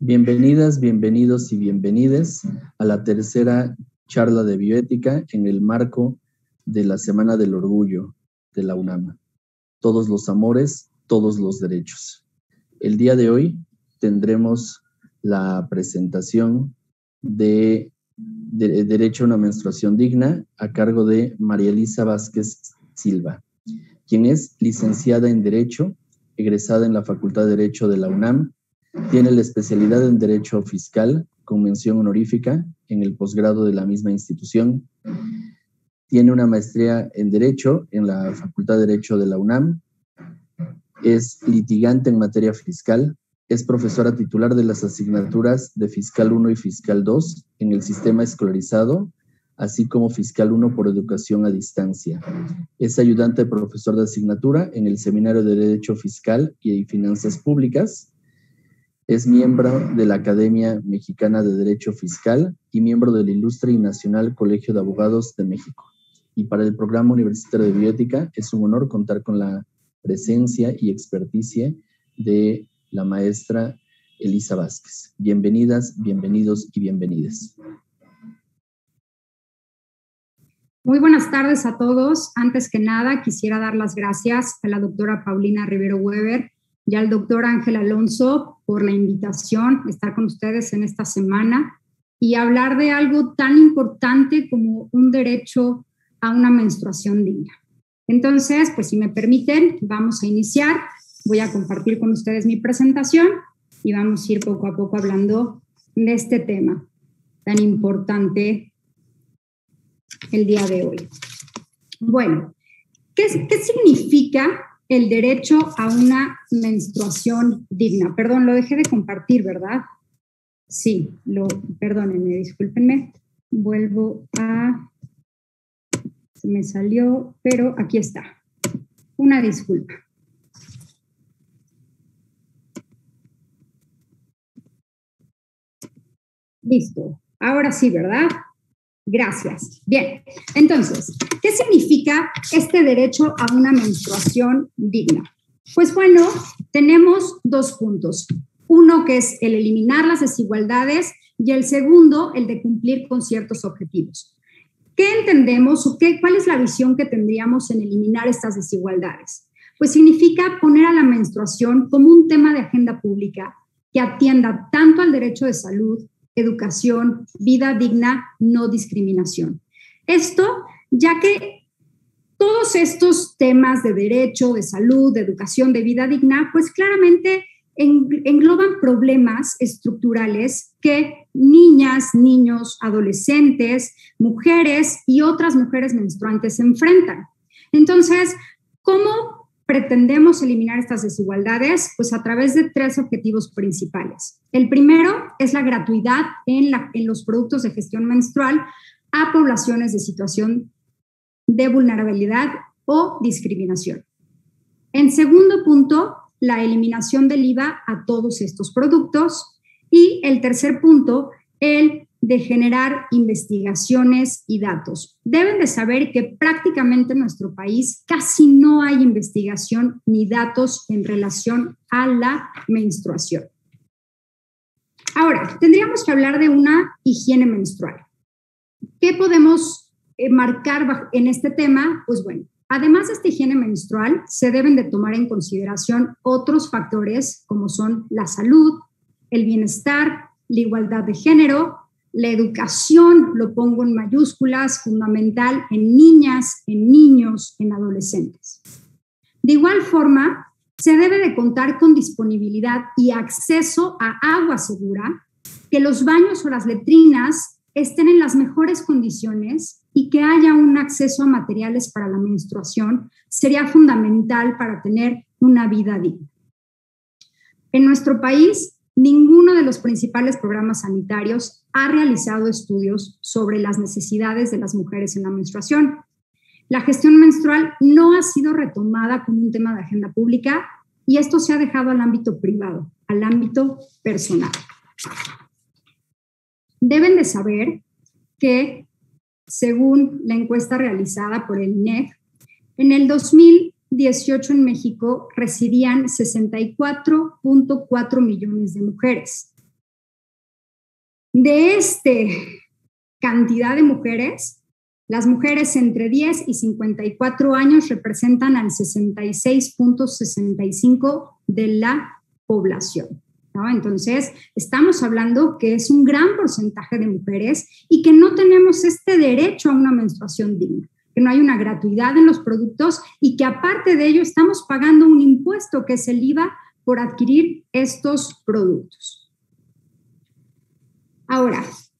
Bienvenidas, bienvenidos y bienvenides a la tercera charla de bioética en el marco de la Semana del Orgullo de la UNAM. Todos los amores, todos los derechos. El día de hoy tendremos la presentación de Derecho a una menstruación digna a cargo de María Elisa Vázquez Silva, quien es licenciada en Derecho, egresada en la Facultad de Derecho de la UNAM. Tiene la especialidad en Derecho Fiscal, con mención honorífica en el posgrado de la misma institución. Tiene una maestría en Derecho en la Facultad de Derecho de la UNAM. Es litigante en materia fiscal. Es profesora titular de las asignaturas de Fiscal 1 y Fiscal 2 en el sistema escolarizado, así como Fiscal 1 por educación a distancia. Es ayudante de profesor de asignatura en el Seminario de Derecho Fiscal y Finanzas Públicas. Es miembro de la Academia Mexicana de Derecho Fiscal y miembro del Ilustre y Nacional Colegio de Abogados de México. Y para el Programa Universitario de Bioética es un honor contar con la presencia y experticia de la maestra Elisa Vázquez. Bienvenidas, bienvenidos y bienvenidas. Muy buenas tardes a todos. Antes que nada, quisiera dar las gracias a la doctora Paulina Rivero Weber y al doctor Ángel Alonso por la invitación a estar con ustedes en esta semana y hablar de algo tan importante como un derecho a una menstruación digna. Entonces, pues si me permiten, vamos a iniciar. Voy a compartir con ustedes mi presentación y vamos a ir poco a poco hablando de este tema tan importante el día de hoy. Bueno, ¿qué significa el derecho a una menstruación digna? Perdón, lo dejé de compartir, ¿verdad? Sí, perdónenme, discúlpenme. Vuelvo a... Se me salió, pero aquí está. Una disculpa. Listo. Ahora sí, ¿verdad? Gracias. Bien, entonces, ¿qué significa este derecho a una menstruación digna? Pues bueno, tenemos dos puntos. Uno que es el eliminar las desigualdades y el segundo, el de cumplir con ciertos objetivos. ¿Qué entendemos o cuál es la visión que tendríamos en eliminar estas desigualdades? Pues significa poner a la menstruación como un tema de agenda pública que atienda tanto al derecho de salud, educación, vida digna, no discriminación. Esto, ya que todos estos temas de derecho, de salud, de educación, de vida digna, pues claramente engloban problemas estructurales que niñas, niños, adolescentes, mujeres y otras mujeres menstruantes se enfrentan. Entonces, ¿cómo pretendemos eliminar estas desigualdades? Pues a través de tres objetivos principales. El primero es la gratuidad en los productos de gestión menstrual a poblaciones de situación de vulnerabilidad o discriminación. En segundo punto, la eliminación del IVA a todos estos productos. Y el tercer punto, el de generar investigaciones y datos. Deben de saber que prácticamente en nuestro país casi no hay investigación ni datos en relación a la menstruación. Ahora, tendríamos que hablar de una higiene menstrual. ¿Qué podemos marcar en este tema? Pues bueno, además de esta higiene menstrual, se deben de tomar en consideración otros factores como son la salud, el bienestar, la igualdad de género, la educación, lo pongo en mayúsculas, fundamental en niñas, en niños, en adolescentes. De igual forma, se debe de contar con disponibilidad y acceso a agua segura, que los baños o las letrinas estén en las mejores condiciones y que haya un acceso a materiales para la menstruación sería fundamental para tener una vida digna. En nuestro país, ninguno de los principales programas sanitarios ha realizado estudios sobre las necesidades de las mujeres en la menstruación. La gestión menstrual no ha sido retomada como un tema de agenda pública y esto se ha dejado al ámbito privado, al ámbito personal. Deben de saber que, según la encuesta realizada por el INEGI, en el 2018 en México residían 64.4 millones de mujeres. De cantidad de mujeres, las mujeres entre 10 y 54 años representan al 66.65% de la población, ¿no? Entonces, estamos hablando que es un gran porcentaje de mujeres y que no tenemos este derecho a una menstruación digna, que no hay una gratuidad en los productos y que aparte de ello estamos pagando un impuesto que es el IVA por adquirir estos productos. Ahora,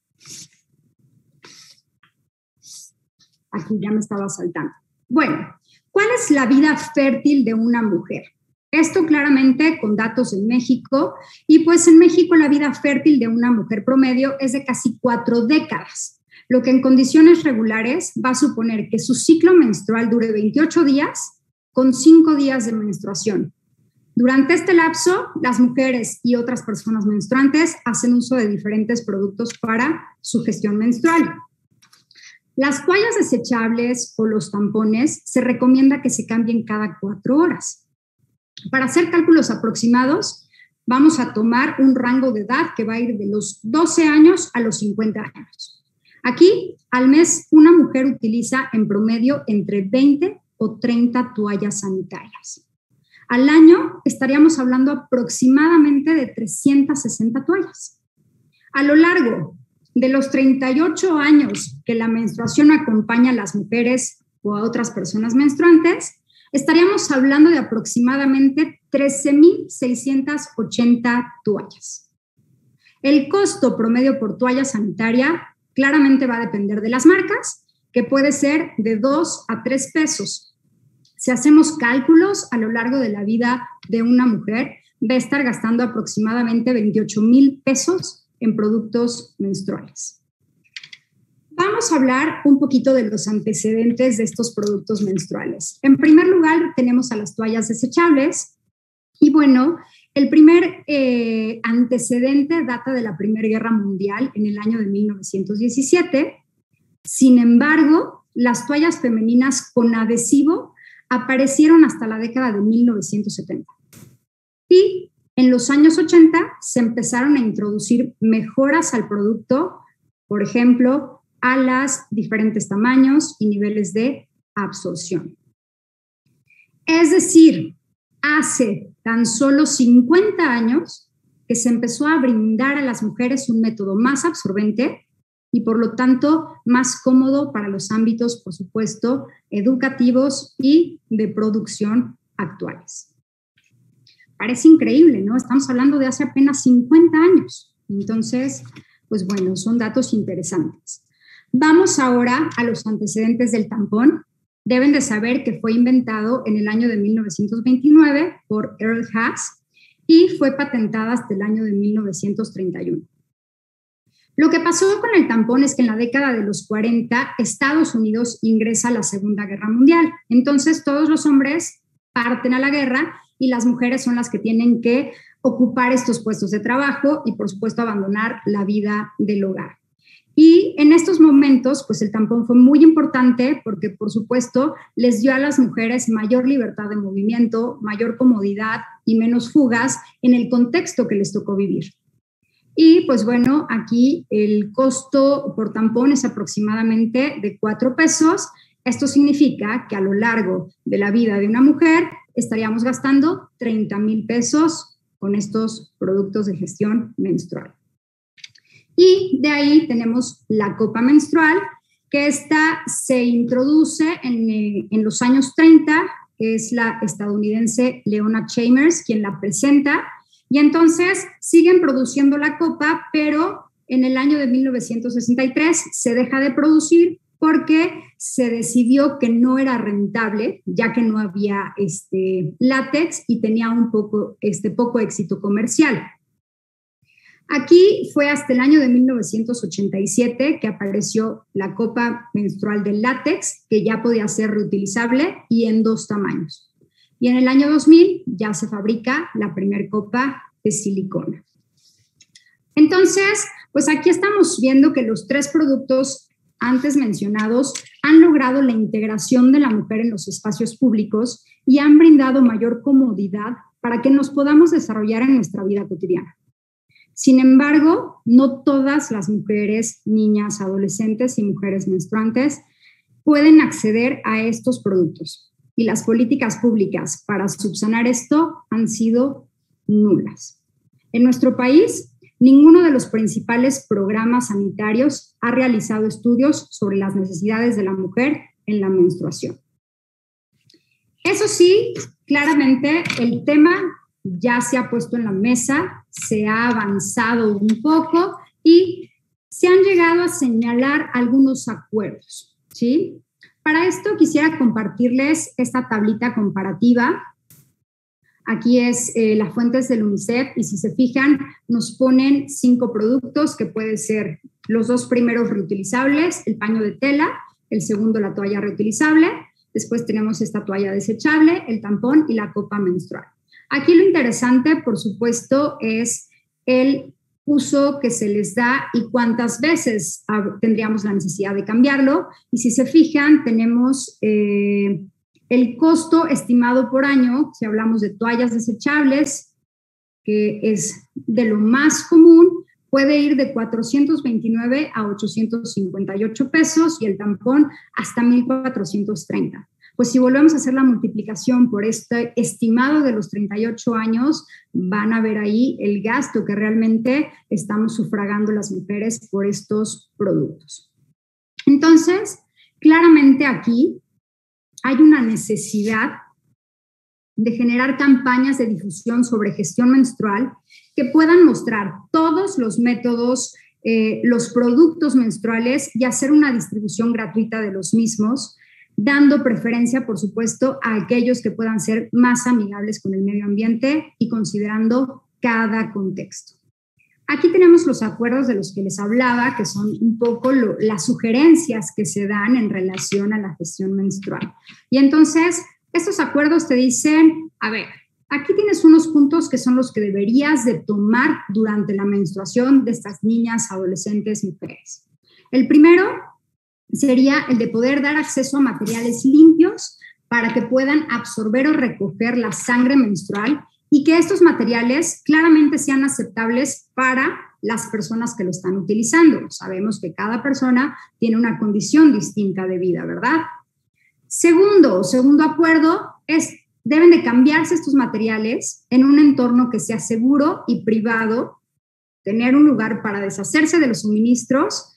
aquí ya me estaba saltando. Bueno, ¿cuál es la vida fértil de una mujer? Esto claramente con datos en México, y pues en México la vida fértil de una mujer promedio es de casi 4 décadas, lo que en condiciones regulares va a suponer que su ciclo menstrual dure 28 días con 5 días de menstruación. Durante este lapso, las mujeres y otras personas menstruantes hacen uso de diferentes productos para su gestión menstrual. Las toallas desechables o los tampones se recomienda que se cambien cada 4 horas. Para hacer cálculos aproximados, vamos a tomar un rango de edad que va a ir de los 12 años a los 50 años. Aquí, al mes, una mujer utiliza en promedio entre 20 o 30 toallas sanitarias. Al año estaríamos hablando aproximadamente de 360 toallas. A lo largo de los 38 años que la menstruación acompaña a las mujeres o a otras personas menstruantes, estaríamos hablando de aproximadamente 13,680 toallas. El costo promedio por toalla sanitaria claramente va a depender de las marcas, que puede ser de 2 a 3 pesos. Si hacemos cálculos a lo largo de la vida de una mujer, va a estar gastando aproximadamente 28,000 pesos en productos menstruales. Vamos a hablar un poquito de los antecedentes de estos productos menstruales. En primer lugar, tenemos a las toallas desechables. Y bueno, el primer antecedente data de la Primera Guerra Mundial en el año de 1917. Sin embargo, las toallas femeninas con adhesivo aparecieron hasta la década de 1970. Y en los años 80 se empezaron a introducir mejoras al producto, por ejemplo, a los diferentes tamaños y niveles de absorción. Es decir, hace tan solo 50 años que se empezó a brindar a las mujeres un método más absorbente y por lo tanto más cómodo para los ámbitos, por supuesto, educativos y de producción actuales. Parece increíble, ¿no? Estamos hablando de hace apenas 50 años. Entonces, pues bueno, son datos interesantes. Vamos ahora a los antecedentes del tampón. Deben de saber que fue inventado en el año de 1929 por Earl Haas y fue patentada hasta el año de 1931. Lo que pasó con el tampón es que en la década de los 40 Estados Unidos ingresa a la Segunda Guerra Mundial. Entonces todos los hombres parten a la guerra y las mujeres son las que tienen que ocupar estos puestos de trabajo y por supuesto abandonar la vida del hogar. Y en estos momentos, pues el tampón fue muy importante porque, por supuesto, les dio a las mujeres mayor libertad de movimiento, mayor comodidad y menos fugas en el contexto que les tocó vivir. Y, pues bueno, aquí el costo por tampón es aproximadamente de 4 pesos. Esto significa que a lo largo de la vida de una mujer estaríamos gastando 30,000 pesos con estos productos de gestión menstrual. Y de ahí tenemos la copa menstrual, que esta se introduce en los años 30, que es la estadounidense Leona Chambers quien la presenta, y entonces siguen produciendo la copa, pero en el año de 1963 se deja de producir porque se decidió que no era rentable, ya que no había látex y tenía poco éxito comercial. Aquí fue hasta el año de 1987 que apareció la copa menstrual de látex, que ya podía ser reutilizable y en 2 tamaños. Y en el año 2000 ya se fabrica la primera copa de silicona. Entonces, pues aquí estamos viendo que los 3 productos antes mencionados han logrado la integración de la mujer en los espacios públicos y han brindado mayor comodidad para que nos podamos desarrollar en nuestra vida cotidiana. Sin embargo, no todas las mujeres, niñas, adolescentes y mujeres menstruantes pueden acceder a estos productos. Y las políticas públicas para subsanar esto han sido nulas. En nuestro país, ninguno de los principales programas sanitarios ha realizado estudios sobre las necesidades de la mujer en la menstruación. Eso sí, claramente el tema ya se ha puesto en la mesa, se ha avanzado un poco y se han llegado a señalar algunos acuerdos, ¿sí? Para esto quisiera compartirles esta tablita comparativa. Aquí es las fuentes del UNICEF y si se fijan nos ponen 5 productos que pueden ser los 2 primeros reutilizables, el paño de tela, el segundo la toalla reutilizable, después tenemos esta toalla desechable, el tampón y la copa menstrual. Aquí lo interesante, por supuesto, es el uso que se les da y cuántas veces tendríamos la necesidad de cambiarlo. Y si se fijan, tenemos el costo estimado por año, si hablamos de toallas desechables, que es de lo más común, puede ir de 429 a 858 pesos y el tampón hasta 1,430. Pues si volvemos a hacer la multiplicación por este estimado de los 38 años, van a ver ahí el gasto que realmente estamos sufragando las mujeres por estos productos. Entonces, claramente aquí hay una necesidad de generar campañas de difusión sobre gestión menstrual que puedan mostrar todos los métodos, los productos menstruales y hacer una distribución gratuita de los mismos, dando preferencia, por supuesto, a aquellos que puedan ser más amigables con el medio ambiente y considerando cada contexto. Aquí tenemos los acuerdos de los que les hablaba, que son un poco las sugerencias que se dan en relación a la gestión menstrual. Y entonces, estos acuerdos te dicen, a ver, aquí tienes unos puntos que son los que deberías de tomar durante la menstruación de estas niñas, adolescentes, mujeres. El primero sería el de poder dar acceso a materiales limpios para que puedan absorber o recoger la sangre menstrual y que estos materiales claramente sean aceptables para las personas que lo están utilizando. Sabemos que cada persona tiene una condición distinta de vida, ¿verdad? Segundo acuerdo es, deben de cambiarse estos materiales en un entorno que sea seguro y privado, tener un lugar para deshacerse de los suministros.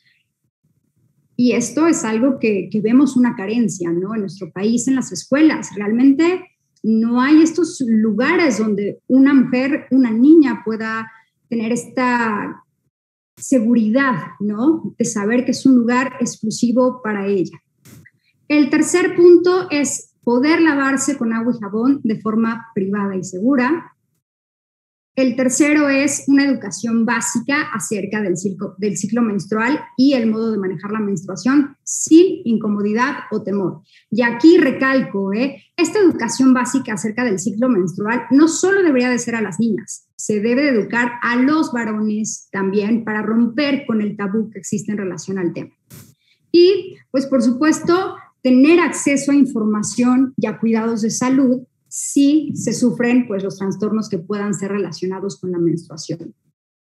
Y esto es algo que vemos una carencia, ¿no? En nuestro país, en las escuelas. Realmente no hay estos lugares donde una mujer, una niña pueda tener esta seguridad, ¿no? De saber que es un lugar exclusivo para ella. El tercer punto es poder lavarse con agua y jabón de forma privada y segura. El tercero es una educación básica acerca del ciclo menstrual y el modo de manejar la menstruación sin incomodidad o temor. Y aquí recalco, esta educación básica acerca del ciclo menstrual no solo debería de ser a las niñas, se debe de educar a los varones también para romper con el tabú que existe en relación al tema. Y, pues, por supuesto, tener acceso a información y a cuidados de salud si se sufren pues, los trastornos que puedan ser relacionados con la menstruación.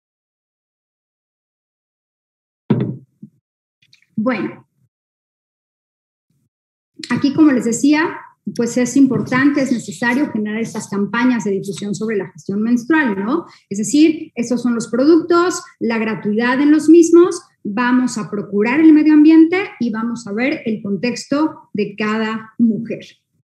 Bueno, aquí, como les decía, pues es importante, es necesario generar estas campañas de difusión sobre la gestión menstrual, ¿no? Es decir, estos son los productos, la gratuidad en los mismos, vamos a procurar el medio ambiente y vamos a ver el contexto de cada mujer.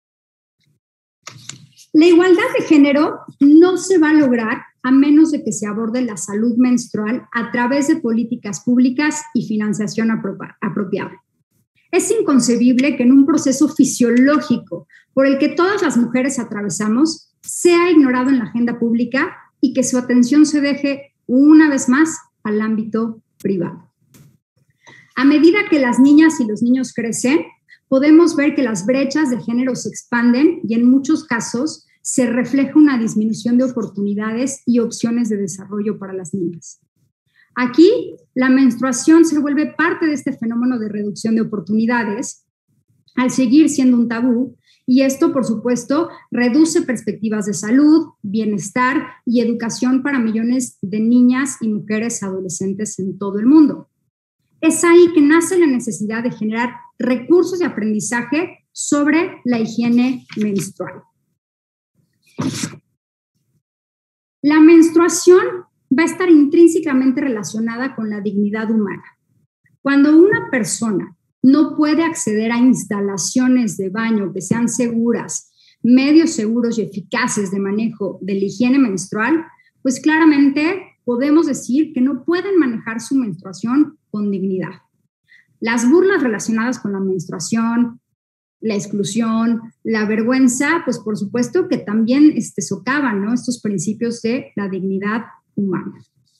La igualdad de género no se va a lograr a menos de que se aborde la salud menstrual a través de políticas públicas y financiación apropiada. Es inconcebible que en un proceso fisiológico por el que todas las mujeres atravesamos sea ignorado en la agenda pública y que su atención se deje una vez más al ámbito privado. A medida que las niñas y los niños crecen, podemos ver que las brechas de género se expanden y en muchos casos se refleja una disminución de oportunidades y opciones de desarrollo para las niñas. Aquí, la menstruación se vuelve parte de este fenómeno de reducción de oportunidades al seguir siendo un tabú Y esto, por supuesto, reduce perspectivas de salud, bienestar y educación para millones de niñas y mujeres adolescentes en todo el mundo. Es ahí que nace la necesidad de generar recursos de aprendizaje sobre la higiene menstrual. La menstruación va a estar intrínsecamente relacionada con la dignidad humana. Cuando una persona no puede acceder a instalaciones de baño que sean seguras, medios seguros y eficaces de manejo de la higiene menstrual, pues claramente podemos decir que no pueden manejar su menstruación con dignidad. Las burlas relacionadas con la menstruación, la exclusión, la vergüenza, pues por supuesto que también socavan, ¿no?, estos principios de la dignidad humana.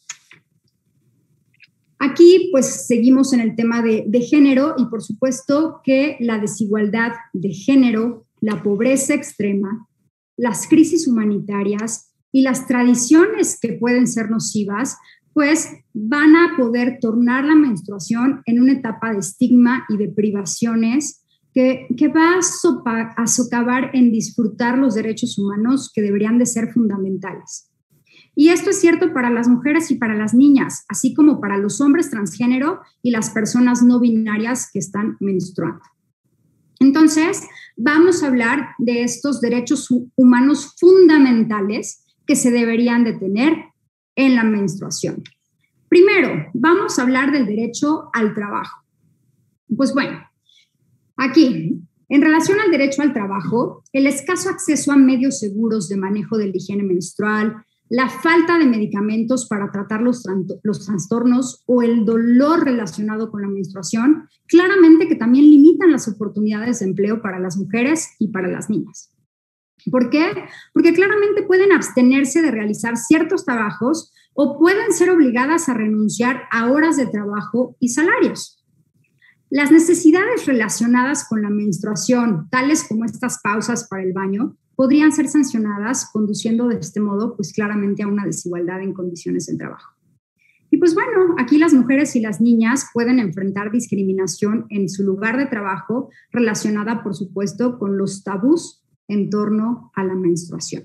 Aquí pues seguimos en el tema de género y por supuesto que la desigualdad de género, la pobreza extrema, las crisis humanitarias y las tradiciones que pueden ser nocivas, pues van a poder tornar la menstruación en una etapa de estigma y de privaciones que va a socavar en disfrutar los derechos humanos que deberían de ser fundamentales. Y esto es cierto para las mujeres y para las niñas, así como para los hombres transgénero y las personas no binarias que están menstruando. Entonces, vamos a hablar de estos derechos humanos fundamentales que se deberían de tener en la menstruación. Primero, vamos a hablar del derecho al trabajo. Pues bueno, aquí, en relación al derecho al trabajo, el escaso acceso a medios seguros de manejo de la higiene menstrual, la falta de medicamentos para tratar los trastornos o el dolor relacionado con la menstruación, claramente que también limitan las oportunidades de empleo para las mujeres y para las niñas. ¿Por qué? Porque claramente pueden abstenerse de realizar ciertos trabajos o pueden ser obligadas a renunciar a horas de trabajo y salarios. Las necesidades relacionadas con la menstruación, tales como estas pausas para el baño, podrían ser sancionadas, conduciendo de este modo, pues claramente a una desigualdad en condiciones de trabajo. Y pues bueno, aquí las mujeres y las niñas pueden enfrentar discriminación en su lugar de trabajo relacionada, por supuesto, con los tabús en torno a la menstruación.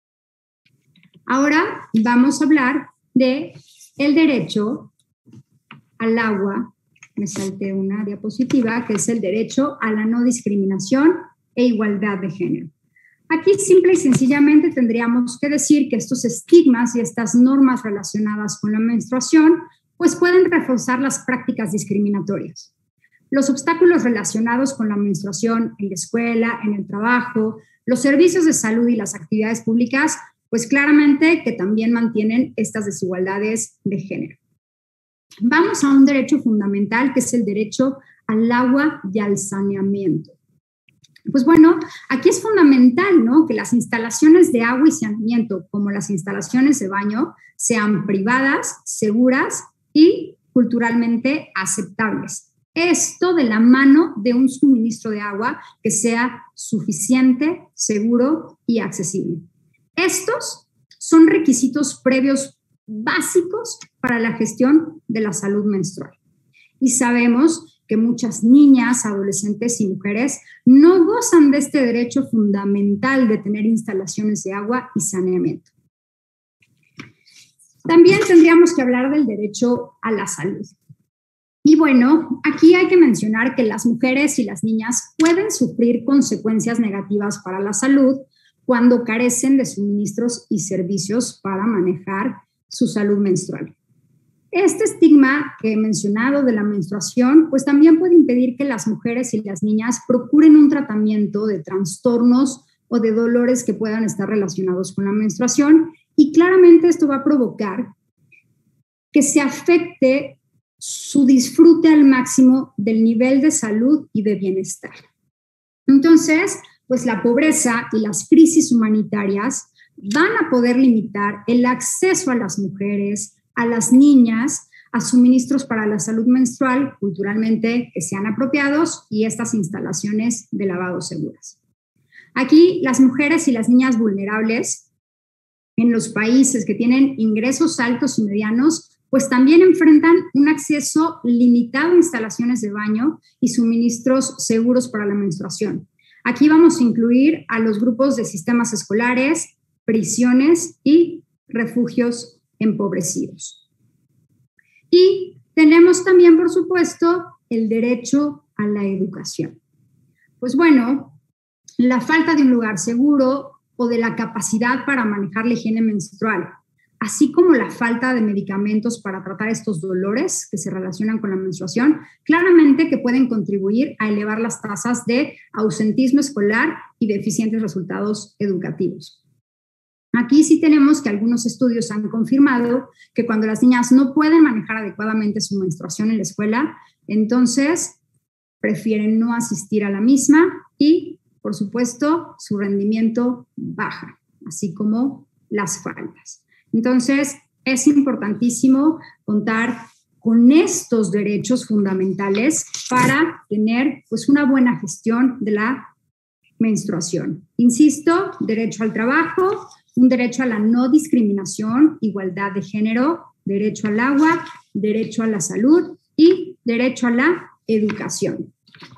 Ahora vamos a hablar de el derecho al agua. Me salté una diapositiva, que es el derecho a la no discriminación e igualdad de género. Aquí simple y sencillamente tendríamos que decir que estos estigmas y estas normas relacionadas con la menstruación pues pueden reforzar las prácticas discriminatorias. Los obstáculos relacionados con la menstruación en la escuela, en el trabajo, los servicios de salud y las actividades públicas, pues claramente que también mantienen estas desigualdades de género. Vamos a un derecho fundamental que es el derecho al agua y al saneamiento. Pues bueno, aquí es fundamental, ¿no?, que las instalaciones de agua y saneamiento, como las instalaciones de baño, sean privadas, seguras y culturalmente aceptables. Esto de la mano de un suministro de agua que sea suficiente, seguro y accesible. Estos son requisitos previos básicos para la gestión de la salud menstrual. Y sabemos que muchas niñas, adolescentes y mujeres no gozan de este derecho fundamental de tener instalaciones de agua y saneamiento. También tendríamos que hablar del derecho a la salud. Y bueno, aquí hay que mencionar que las mujeres y las niñas pueden sufrir consecuencias negativas para la salud cuando carecen de suministros y servicios para manejar su salud menstrual. Este estigma que he mencionado de la menstruación, pues también puede impedir que las mujeres y las niñas procuren un tratamiento de trastornos o de dolores que puedan estar relacionados con la menstruación, y claramente esto va a provocar que se afecte su disfrute al máximo del nivel de salud y de bienestar. Entonces, pues la pobreza y las crisis humanitarias van a poder limitar el acceso a las mujeres, a las niñas, a suministros para la salud menstrual culturalmente que sean apropiados y estas instalaciones de lavado seguras. Aquí las mujeres y las niñas vulnerables en los países que tienen ingresos altos y medianos, pues también enfrentan un acceso limitado a instalaciones de baño y suministros seguros para la menstruación. Aquí vamos a incluir a los grupos de sistemas escolares, prisiones y refugios empobrecidos. Y tenemos también, por supuesto, el derecho a la educación. Pues bueno, la falta de un lugar seguro o de la capacidad para manejar la higiene menstrual, así como la falta de medicamentos para tratar estos dolores que se relacionan con la menstruación, claramente que pueden contribuir a elevar las tasas de ausentismo escolar y de deficientes resultados educativos. Aquí sí tenemos que algunos estudios han confirmado que cuando las niñas no pueden manejar adecuadamente su menstruación en la escuela, entonces prefieren no asistir a la misma y, por supuesto, su rendimiento baja, así como las faltas. Entonces, es importantísimo contar con estos derechos fundamentales para tener pues, una buena gestión de la menstruación. Insisto, derecho al trabajo, un derecho a la no discriminación, igualdad de género, derecho al agua, derecho a la salud y derecho a la educación.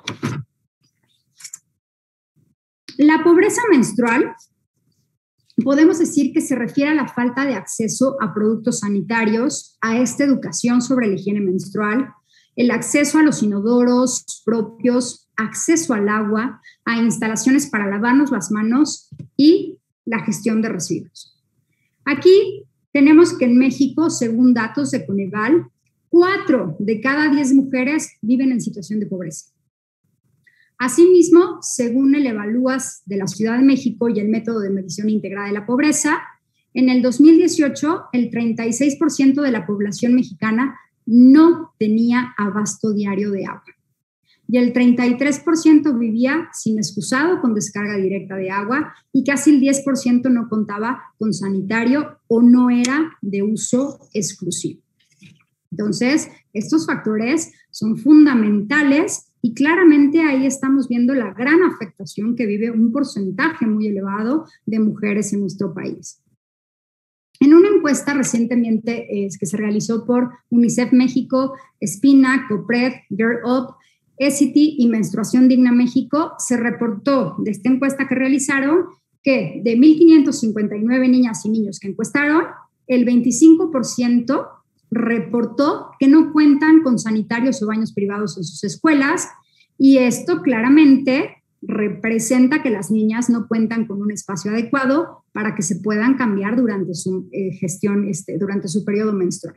La pobreza menstrual podemos decir que se refiere a la falta de acceso a productos sanitarios, a esta educación sobre la higiene menstrual, el acceso a los inodoros propios, acceso al agua, a instalaciones para lavarnos las manos y la gestión de residuos. Aquí tenemos que en México, según datos de Coneval, 4 de cada 10 mujeres viven en situación de pobreza. Asimismo, según el Evalúas de la Ciudad de México y el método de medición integrada de la pobreza, en el 2018 el 36% de la población mexicana no tenía abasto diario de agua y el 33% vivía sin excusado con descarga directa de agua y casi el 10% no contaba con sanitario o no era de uso exclusivo. Entonces, estos factores son fundamentales y claramente ahí estamos viendo la gran afectación que vive un porcentaje muy elevado de mujeres en nuestro país. En una encuesta recientemente que se realizó por UNICEF México, Espina, COPRED, Girl Up, ECITY y Menstruación Digna México, se reportó de esta encuesta que realizaron que de 1,559 niñas y niños que encuestaron, el 25% reportó que no cuentan con sanitarios o baños privados en sus escuelas y esto claramente representa que las niñas no cuentan con un espacio adecuado para que se puedan cambiar durante su gestión, durante su periodo menstrual.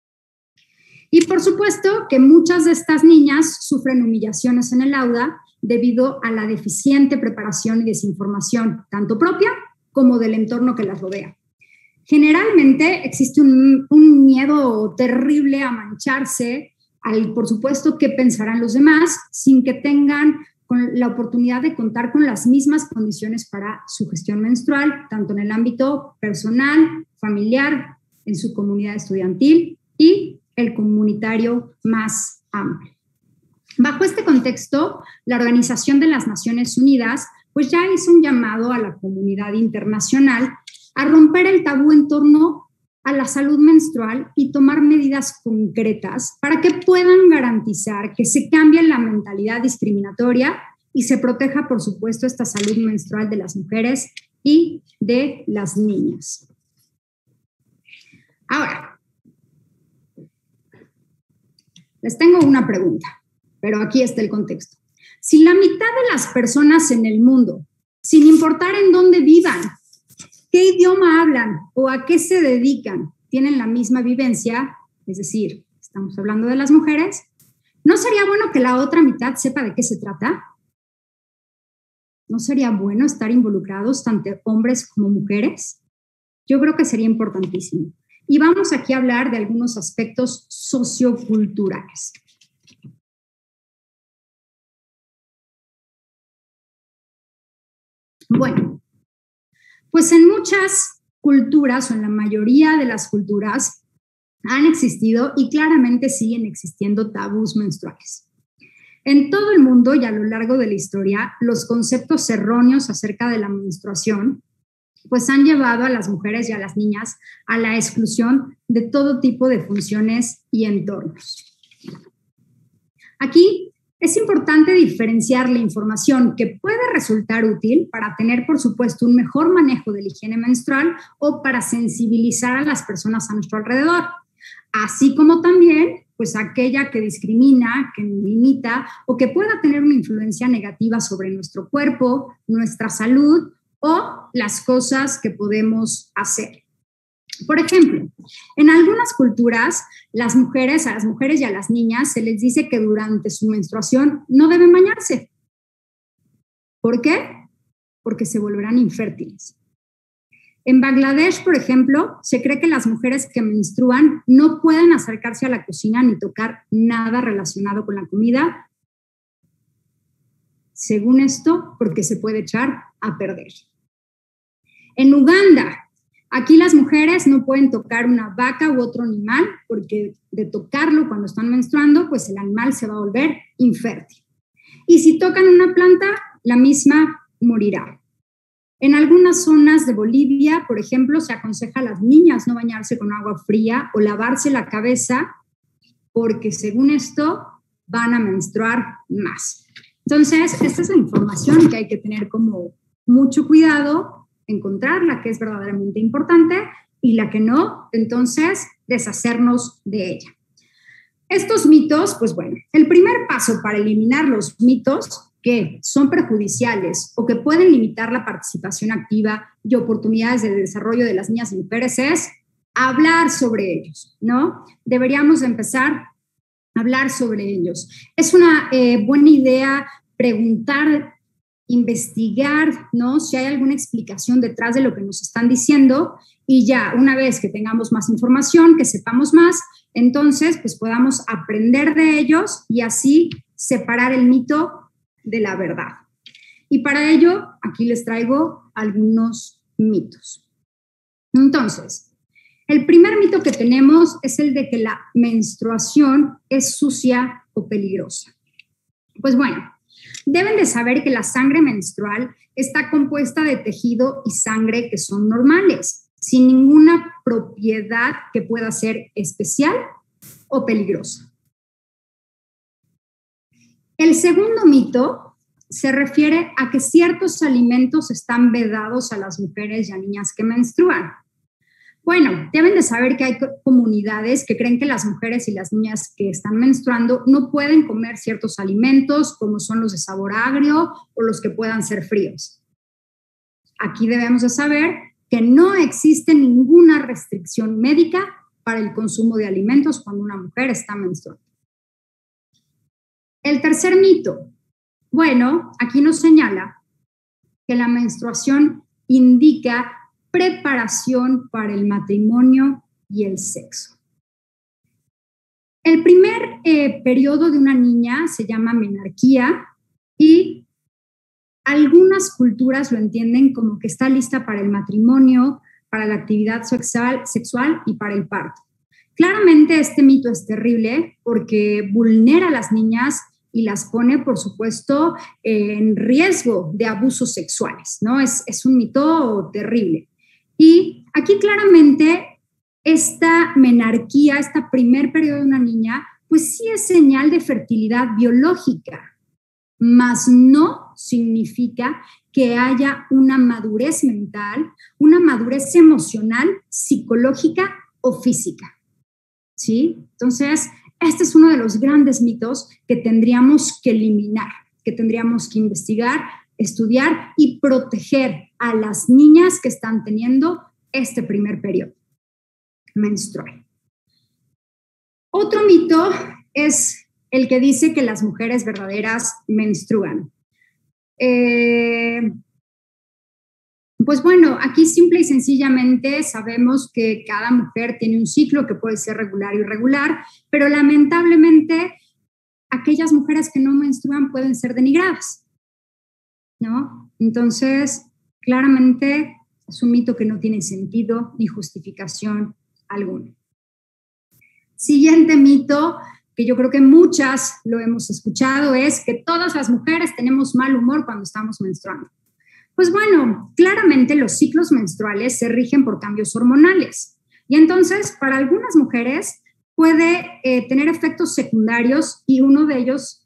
Y por supuesto que muchas de estas niñas sufren humillaciones en el aula debido a la deficiente preparación y desinformación, tanto propia como del entorno que las rodea. Generalmente existe un miedo terrible a mancharse, por supuesto, qué pensarán los demás, sin que tengan la oportunidad de contar con las mismas condiciones para su gestión menstrual, tanto en el ámbito personal, familiar, en su comunidad estudiantil y el comunitario más amplio. Bajo este contexto, la Organización de las Naciones Unidas pues ya hizo un llamado a la comunidad internacional a romper el tabú en torno a la salud menstrual y tomar medidas concretas para que puedan garantizar que se cambie la mentalidad discriminatoria y se proteja, por supuesto, esta salud menstrual de las mujeres y de las niñas. Ahora, les tengo una pregunta, pero aquí está el contexto. Si la mitad de las personas en el mundo, sin importar en dónde vivan, qué idioma hablan o a qué se dedican, tienen la misma vivencia, es decir, estamos hablando de las mujeres, ¿no sería bueno que la otra mitad sepa de qué se trata? ¿No sería bueno estar involucrados tanto hombres como mujeres? Yo creo que sería importantísimo. Y vamos aquí a hablar de algunos aspectos socioculturales. Bueno, pues en muchas culturas o en la mayoría de las culturas han existido y claramente siguen existiendo tabús menstruales. En todo el mundo y a lo largo de la historia, los conceptos erróneos acerca de la menstruación pues han llevado a las mujeres y a las niñas a la exclusión de todo tipo de funciones y entornos. Aquí Es importante diferenciar la información que puede resultar útil para tener, por supuesto, un mejor manejo de la higiene menstrual o para sensibilizar a las personas a nuestro alrededor, así como también pues aquella que discrimina, que limita o que pueda tener una influencia negativa sobre nuestro cuerpo, nuestra salud o las cosas que podemos hacer. Por ejemplo, en algunas culturas, a las mujeres y a las niñas se les dice que durante su menstruación no deben bañarse. ¿Por qué? Porque se volverán infértiles. En Bangladesh, por ejemplo, se cree que las mujeres que menstruan no pueden acercarse a la cocina ni tocar nada relacionado con la comida. Según esto, porque se puede echar a perder. En Uganda, aquí las mujeres no pueden tocar una vaca u otro animal porque de tocarlo cuando están menstruando, pues el animal se va a volver infértil. Y si tocan una planta, la misma morirá. En algunas zonas de Bolivia, por ejemplo, se aconseja a las niñas no bañarse con agua fría o lavarse la cabeza porque según esto van a menstruar más. Entonces, esta es la información que hay que tener como mucho cuidado, encontrar la que es verdaderamente importante y la que no, entonces deshacernos de ella. Estos mitos, pues bueno, el primer paso para eliminar los mitos que son perjudiciales o que pueden limitar la participación activa y oportunidades de desarrollo de las niñas y mujeres es hablar sobre ellos, ¿no? Deberíamos empezar a hablar sobre ellos. Es una buena idea preguntar, investigar, ¿no? Si hay alguna explicación detrás de lo que nos están diciendo y ya una vez que tengamos más información, que sepamos más, entonces pues podamos aprender de ellos y así separar el mito de la verdad. Y para ello, aquí les traigo algunos mitos. Entonces, el primer mito que tenemos es el de que la menstruación es sucia o peligrosa. Pues bueno, deben de saber que la sangre menstrual está compuesta de tejido y sangre que son normales, sin ninguna propiedad que pueda ser especial o peligrosa. El segundo mito se refiere a que ciertos alimentos están vedados a las mujeres y a niñas que menstruan. Bueno, deben de saber que hay comunidades que creen que las mujeres y las niñas que están menstruando no pueden comer ciertos alimentos, como son los de sabor agrio o los que puedan ser fríos. Aquí debemos de saber que no existe ninguna restricción médica para el consumo de alimentos cuando una mujer está menstruando. El tercer mito, bueno, aquí nos señala que la menstruación indica preparación para el matrimonio y el sexo. El primer periodo de una niña se llama menarquía y algunas culturas lo entienden como que está lista para el matrimonio, para la actividad sexual y para el parto. Claramente este mito es terrible porque vulnera a las niñas y las pone, por supuesto, en riesgo de abusos sexuales, ¿no? Es un mito terrible. Y aquí claramente esta menarquía, este primer periodo de una niña, pues sí es señal de fertilidad biológica, mas no significa que haya una madurez mental, una madurez emocional, psicológica o física, ¿sí? Entonces, este es uno de los grandes mitos que tendríamos que eliminar, que tendríamos que investigar, estudiar y proteger a las niñas que están teniendo este primer periodo menstrual. Otro mito es el que dice que las mujeres verdaderas menstruan. Pues bueno, aquí simple y sencillamente sabemos que cada mujer tiene un ciclo que puede ser regular o irregular, pero lamentablemente aquellas mujeres que no menstruan pueden ser denigradas, ¿no? Entonces, claramente es un mito que no tiene sentido ni justificación alguna. Siguiente mito, que yo creo que muchas lo hemos escuchado, es que todas las mujeres tenemos mal humor cuando estamos menstruando. Pues bueno, claramente los ciclos menstruales se rigen por cambios hormonales y entonces para algunas mujeres puede tener efectos secundarios y uno de ellos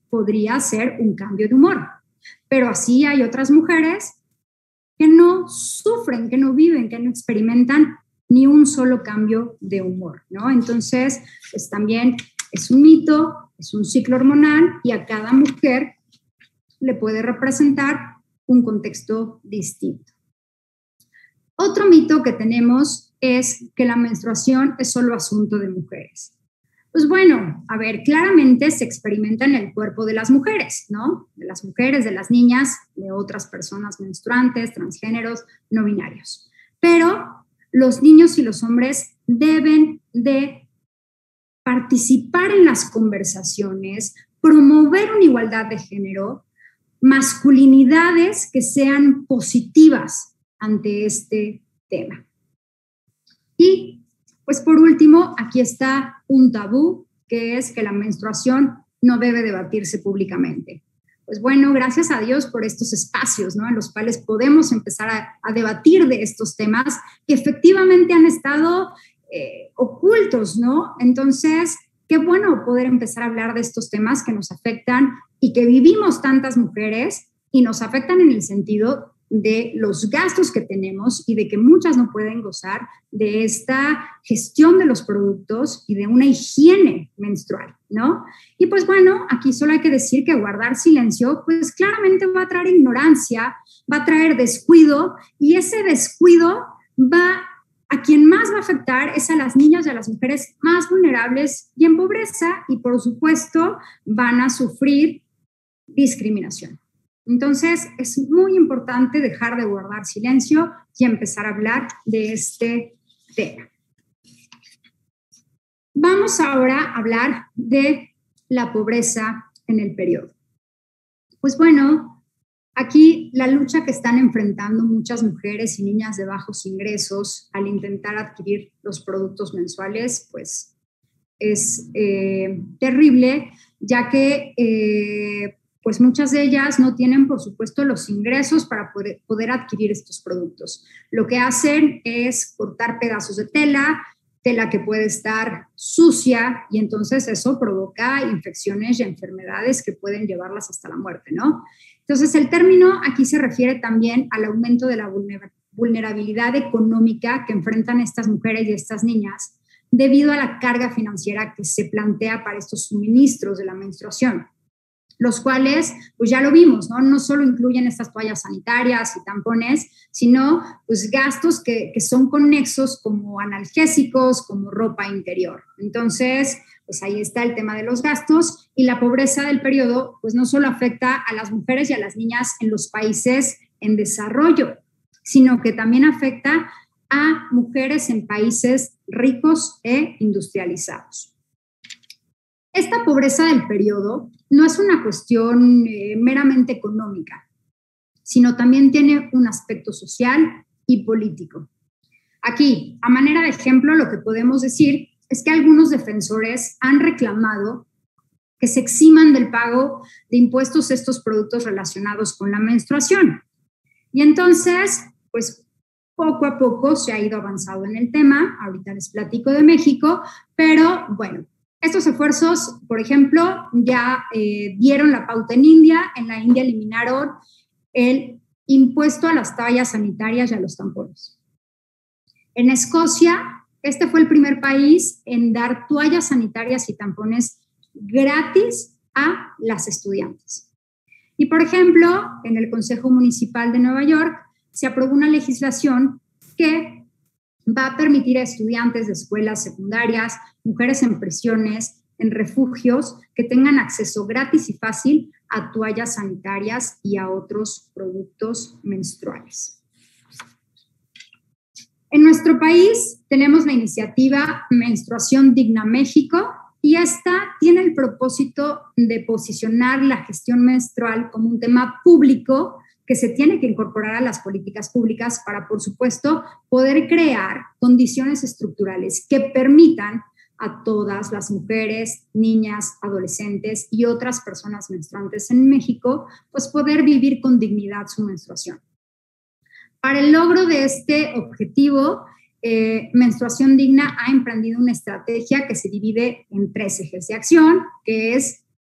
podría ser un cambio de humor. Pero así hay otras mujeres que no sufren, que no viven, que no experimentan ni un solo cambio de humor, ¿no? Entonces, pues también es un mito, es un ciclo hormonal y a cada mujer le puede representar un contexto distinto. Otro mito que tenemos es que la menstruación es solo asunto de mujeres. Pues bueno, a ver, claramente se experimenta en el cuerpo de las mujeres, ¿no? De las mujeres, de las niñas, de otras personas menstruantes, transgéneros, no binarios. Pero los niños y los hombres deben de participar en las conversaciones, promover una igualdad de género, masculinidades que sean positivas ante este tema. Y pues por último, aquí está un tabú, que es que la menstruación no debe debatirse públicamente. Pues bueno, gracias a Dios por estos espacios, ¿no? En los cuales podemos empezar a debatir de estos temas que efectivamente han estado ocultos, ¿no? Entonces, qué bueno poder empezar a hablar de estos temas que nos afectan y que vivimos tantas mujeres y nos afectan en el sentido de los gastos que tenemos y de que muchas no pueden gozar de esta gestión de los productos y de una higiene menstrual, ¿no? Y pues bueno, aquí solo hay que decir que guardar silencio, pues claramente va a traer ignorancia, va a traer descuido y ese descuido a quien más va a afectar es a las niñas y a las mujeres más vulnerables y en pobreza y por supuesto van a sufrir discriminación. Entonces, es muy importante dejar de guardar silencio y empezar a hablar de este tema. Vamos ahora a hablar de la pobreza en el periodo. Pues bueno, aquí la lucha que están enfrentando muchas mujeres y niñas de bajos ingresos al intentar adquirir los productos mensuales, pues es terrible, ya que pues muchas de ellas no tienen, por supuesto, los ingresos para poder adquirir estos productos. Lo que hacen es cortar pedazos de tela que puede estar sucia y entonces eso provoca infecciones y enfermedades que pueden llevarlas hasta la muerte, ¿no? Entonces, el término aquí se refiere también al aumento de la vulnerabilidad económica que enfrentan estas mujeres y estas niñas debido a la carga financiera que se plantea para estos suministros de la menstruación, los cuales, pues ya lo vimos, ¿no? No solo incluyen estas toallas sanitarias y tampones, sino pues gastos que son conexos como analgésicos, como ropa interior. Entonces, pues ahí está el tema de los gastos y la pobreza del periodo, pues no solo afecta a las mujeres y a las niñas en los países en desarrollo, sino que también afecta a mujeres en países ricos e industrializados. Esta pobreza del periodo no es una cuestión meramente económica, sino también tiene un aspecto social y político. Aquí, a manera de ejemplo, lo que podemos decir es que algunos defensores han reclamado que se eximan del pago de impuestos estos productos relacionados con la menstruación. Y entonces, pues poco a poco se ha ido avanzando en el tema. Ahorita les platico de México, pero bueno, estos esfuerzos, por ejemplo, ya dieron la pauta en India. En la India eliminaron el impuesto a las toallas sanitarias y a los tampones. En Escocia, este fue el primer país en dar toallas sanitarias y tampones gratis a las estudiantes. Y, por ejemplo, en el Consejo Municipal de Nueva York se aprobó una legislación que va a permitir a estudiantes de escuelas secundarias, mujeres en prisiones, en refugios, que tengan acceso gratis y fácil a toallas sanitarias y a otros productos menstruales. En nuestro país tenemos la iniciativa Menstruación Digna México y esta tiene el propósito de posicionar la gestión menstrual como un tema público que se tiene que incorporar a las políticas públicas para, por supuesto, poder crear condiciones estructurales que permitan a todas las mujeres, niñas, adolescentes y otras personas menstruantes en México, pues poder vivir con dignidad su menstruación. Para el logro de este objetivo, Menstruación Digna ha emprendido una estrategia que se divide en 3 ejes de acción, que es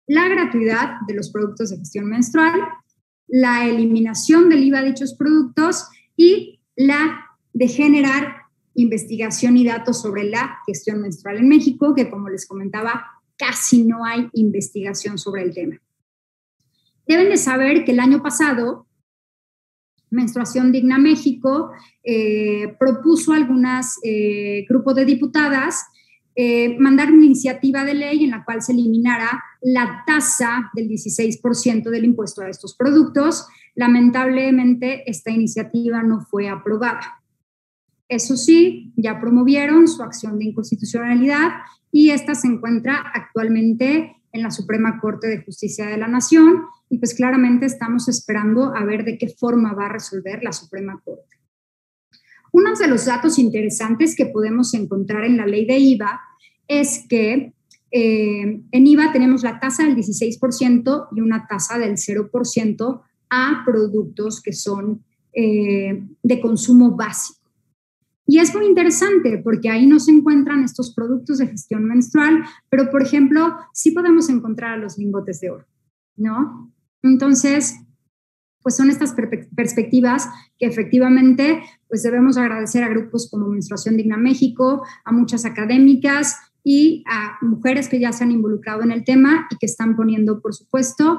la gratuidad de los productos de gestión menstrual, la eliminación del IVA de dichos productos y la de generar investigación y datos sobre la gestión menstrual en México, que como les comentaba, casi no hay investigación sobre el tema. Deben de saber que el año pasado, Menstruación Digna México propuso a algunos grupos de diputadas mandar una iniciativa de ley en la cual se eliminara la tasa del 16% del impuesto a estos productos. Lamentablemente, esta iniciativa no fue aprobada. Eso sí, ya promovieron su acción de inconstitucionalidad y esta se encuentra actualmente en la Suprema Corte de Justicia de la Nación y pues claramente estamos esperando a ver de qué forma va a resolver la Suprema Corte. Uno de los datos interesantes que podemos encontrar en la ley de IVA es que en IVA tenemos la tasa del 16% y una tasa del 0% a productos que son de consumo básico. Y es muy interesante porque ahí no se encuentran estos productos de gestión menstrual, pero, por ejemplo, sí podemos encontrar a los lingotes de oro, ¿no? Entonces, pues son estas perspectivas que efectivamente pues debemos agradecer a grupos como Menstruación Digna México, a muchas académicas y a mujeres que ya se han involucrado en el tema y que están poniendo, por supuesto,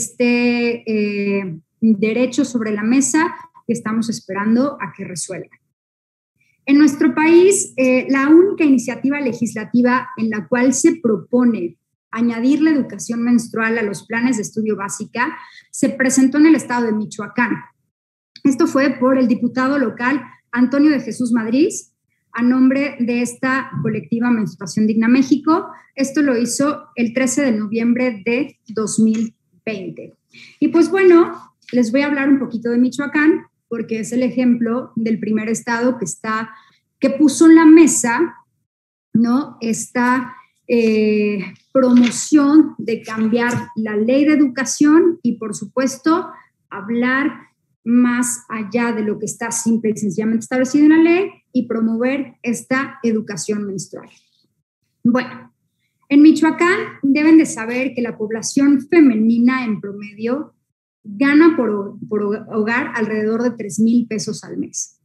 derecho sobre la mesa que estamos esperando a que resuelva. En nuestro país, la única iniciativa legislativa en la cual se propone añadir la educación menstrual a los planes de estudio básica se presentó en el estado de Michoacán. Esto fue por el diputado local Antonio de Jesús Madrid, a nombre de esta colectiva Menstruación Digna México. Esto lo hizo el 13 de noviembre de 2020. Y pues bueno, les voy a hablar un poquito de Michoacán, porque es el ejemplo del primer estado que puso en la mesa, ¿no?, esta promoción de cambiar la ley de educación y, por supuesto, hablar más allá de lo que está simple y sencillamente establecido en la ley y promover esta educación menstrual. Bueno, en Michoacán deben de saber que la población femenina en promedio gana por hogar alrededor de 3,000 pesos al mes.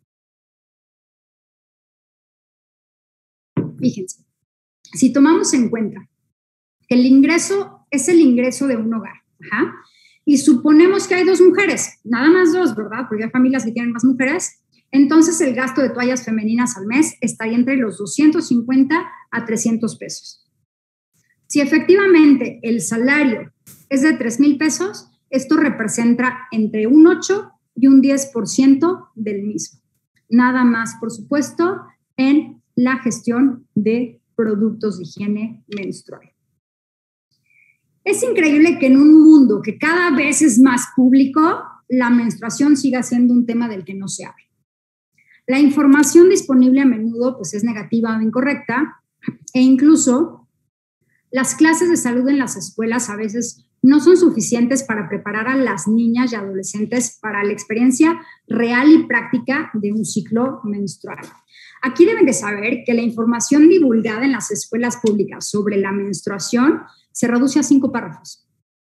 Fíjense, si tomamos en cuenta que el ingreso es el ingreso de un hogar, y suponemos que hay 2 mujeres, nada más 2, ¿verdad? Porque hay familias que tienen más mujeres, entonces el gasto de toallas femeninas al mes estaría entre los 250 a 300 pesos. Si efectivamente el salario es de 3,000 pesos, esto representa entre un 8 y un 10% del mismo. Nada más, por supuesto, en la gestión de productos de higiene menstrual. Es increíble que en un mundo que cada vez es más público, la menstruación siga siendo un tema del que no se habla. La información disponible a menudo pues, es negativa o incorrecta, e incluso las clases de salud en las escuelas a veces no son suficientes para preparar a las niñas y adolescentes para la experiencia real y práctica de un ciclo menstrual. Aquí deben de saber que la información divulgada en las escuelas públicas sobre la menstruación se reduce a 5 párrafos.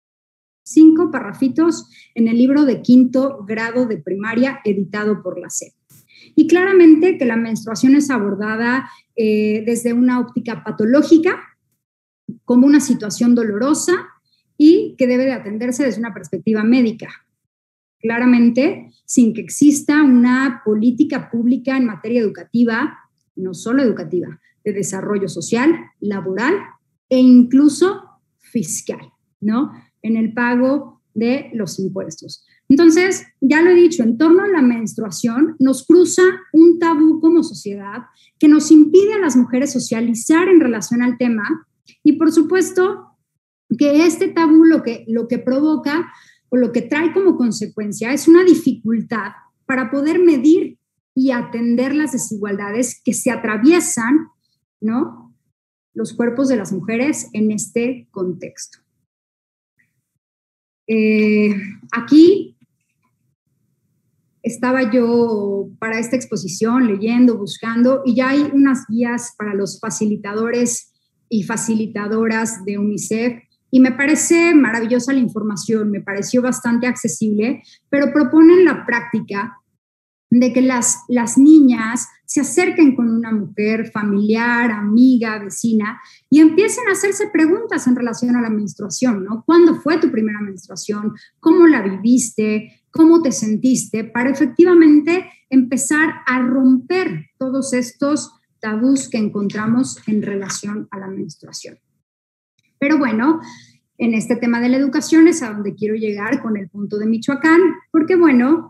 5 parrafitos en el libro de 5º grado de primaria editado por la SEP. Y claramente que la menstruación es abordada desde una óptica patológica, como una situación dolorosa y que debe de atenderse desde una perspectiva médica. Claramente, sin que exista una política pública en materia educativa, no solo educativa, de desarrollo social, laboral e incluso fiscal, ¿no?, en el pago de los impuestos. Entonces, ya lo he dicho, en torno a la menstruación nos cruza un tabú como sociedad que nos impide a las mujeres socializar en relación al tema y, por supuesto, que este tabú lo que provoca o lo que trae como consecuencia es una dificultad para poder medir y atender las desigualdades que se atraviesan, ¿no?, los cuerpos de las mujeres en este contexto. Aquí estaba yo para esta exposición leyendo, buscando, y ya hay unas guías para los facilitadores y facilitadoras de UNICEF y me parece maravillosa la información, me pareció bastante accesible, pero proponen la práctica de que las niñas se acerquen con una mujer familiar, amiga, vecina y empiecen a hacerse preguntas en relación a la menstruación, ¿no? ¿Cuándo fue tu primera menstruación? ¿Cómo la viviste? ¿Cómo te sentiste? Para efectivamente empezar a romper todos estos tabús que encontramos en relación a la menstruación. Pero bueno, en este tema de la educación es a donde quiero llegar con el punto de Michoacán, porque bueno,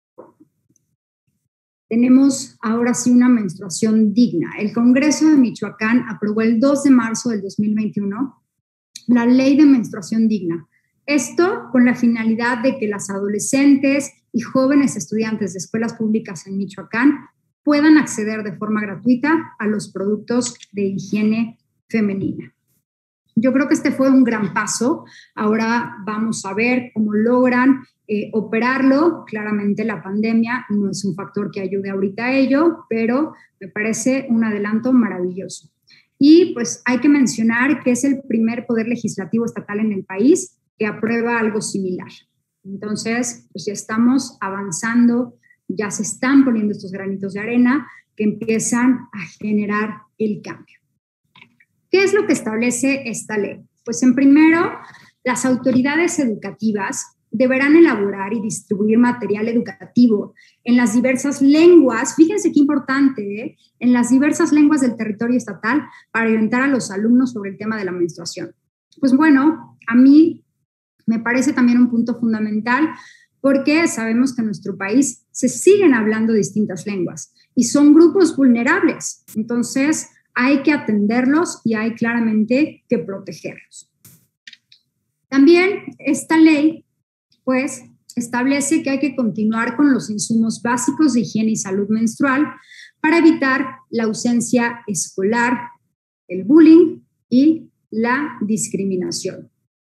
tenemos ahora sí una menstruación digna. El Congreso de Michoacán aprobó el 2 de marzo del 2021 la Ley de Menstruación Digna. Esto con la finalidad de que las adolescentes y jóvenes estudiantes de escuelas públicas en Michoacán puedan acceder de forma gratuita a los productos de higiene femenina. Yo creo que este fue un gran paso. Ahora vamos a ver cómo logran operarlo. Claramente la pandemia no es un factor que ayude ahorita a ello, pero me parece un adelanto maravilloso. Y pues hay que mencionar que es el primer poder legislativo estatal en el país que aprueba algo similar. Entonces, pues ya estamos avanzando, ya se están poniendo estos granitos de arena que empiezan a generar el cambio. ¿Qué es lo que establece esta ley? Pues en primero, las autoridades educativas deberán elaborar y distribuir material educativo en las diversas lenguas, fíjense qué importante, en las diversas lenguas del territorio estatal para orientar a los alumnos sobre el tema de la menstruación. Pues bueno, a mí me parece también un punto fundamental porque sabemos que en nuestro país se siguen hablando distintas lenguas y son grupos vulnerables. Entonces, hay que atenderlos y hay claramente que protegerlos. También esta ley, pues, establece que hay que continuar con los insumos básicos de higiene y salud menstrual para evitar la ausencia escolar, el bullying y la discriminación.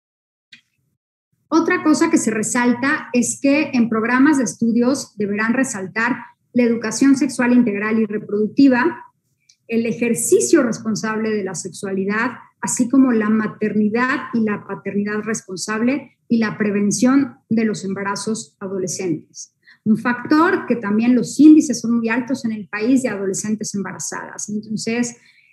Otra cosa que se resalta es que en programas de estudios deberán resaltar la educación sexual integral y reproductiva, el ejercicio responsable de la sexualidad, así como la maternidad y la paternidad responsable y la prevención de los embarazos adolescentes. Un factor que también los índices son muy altos en el país de adolescentes embarazadas. Entonces,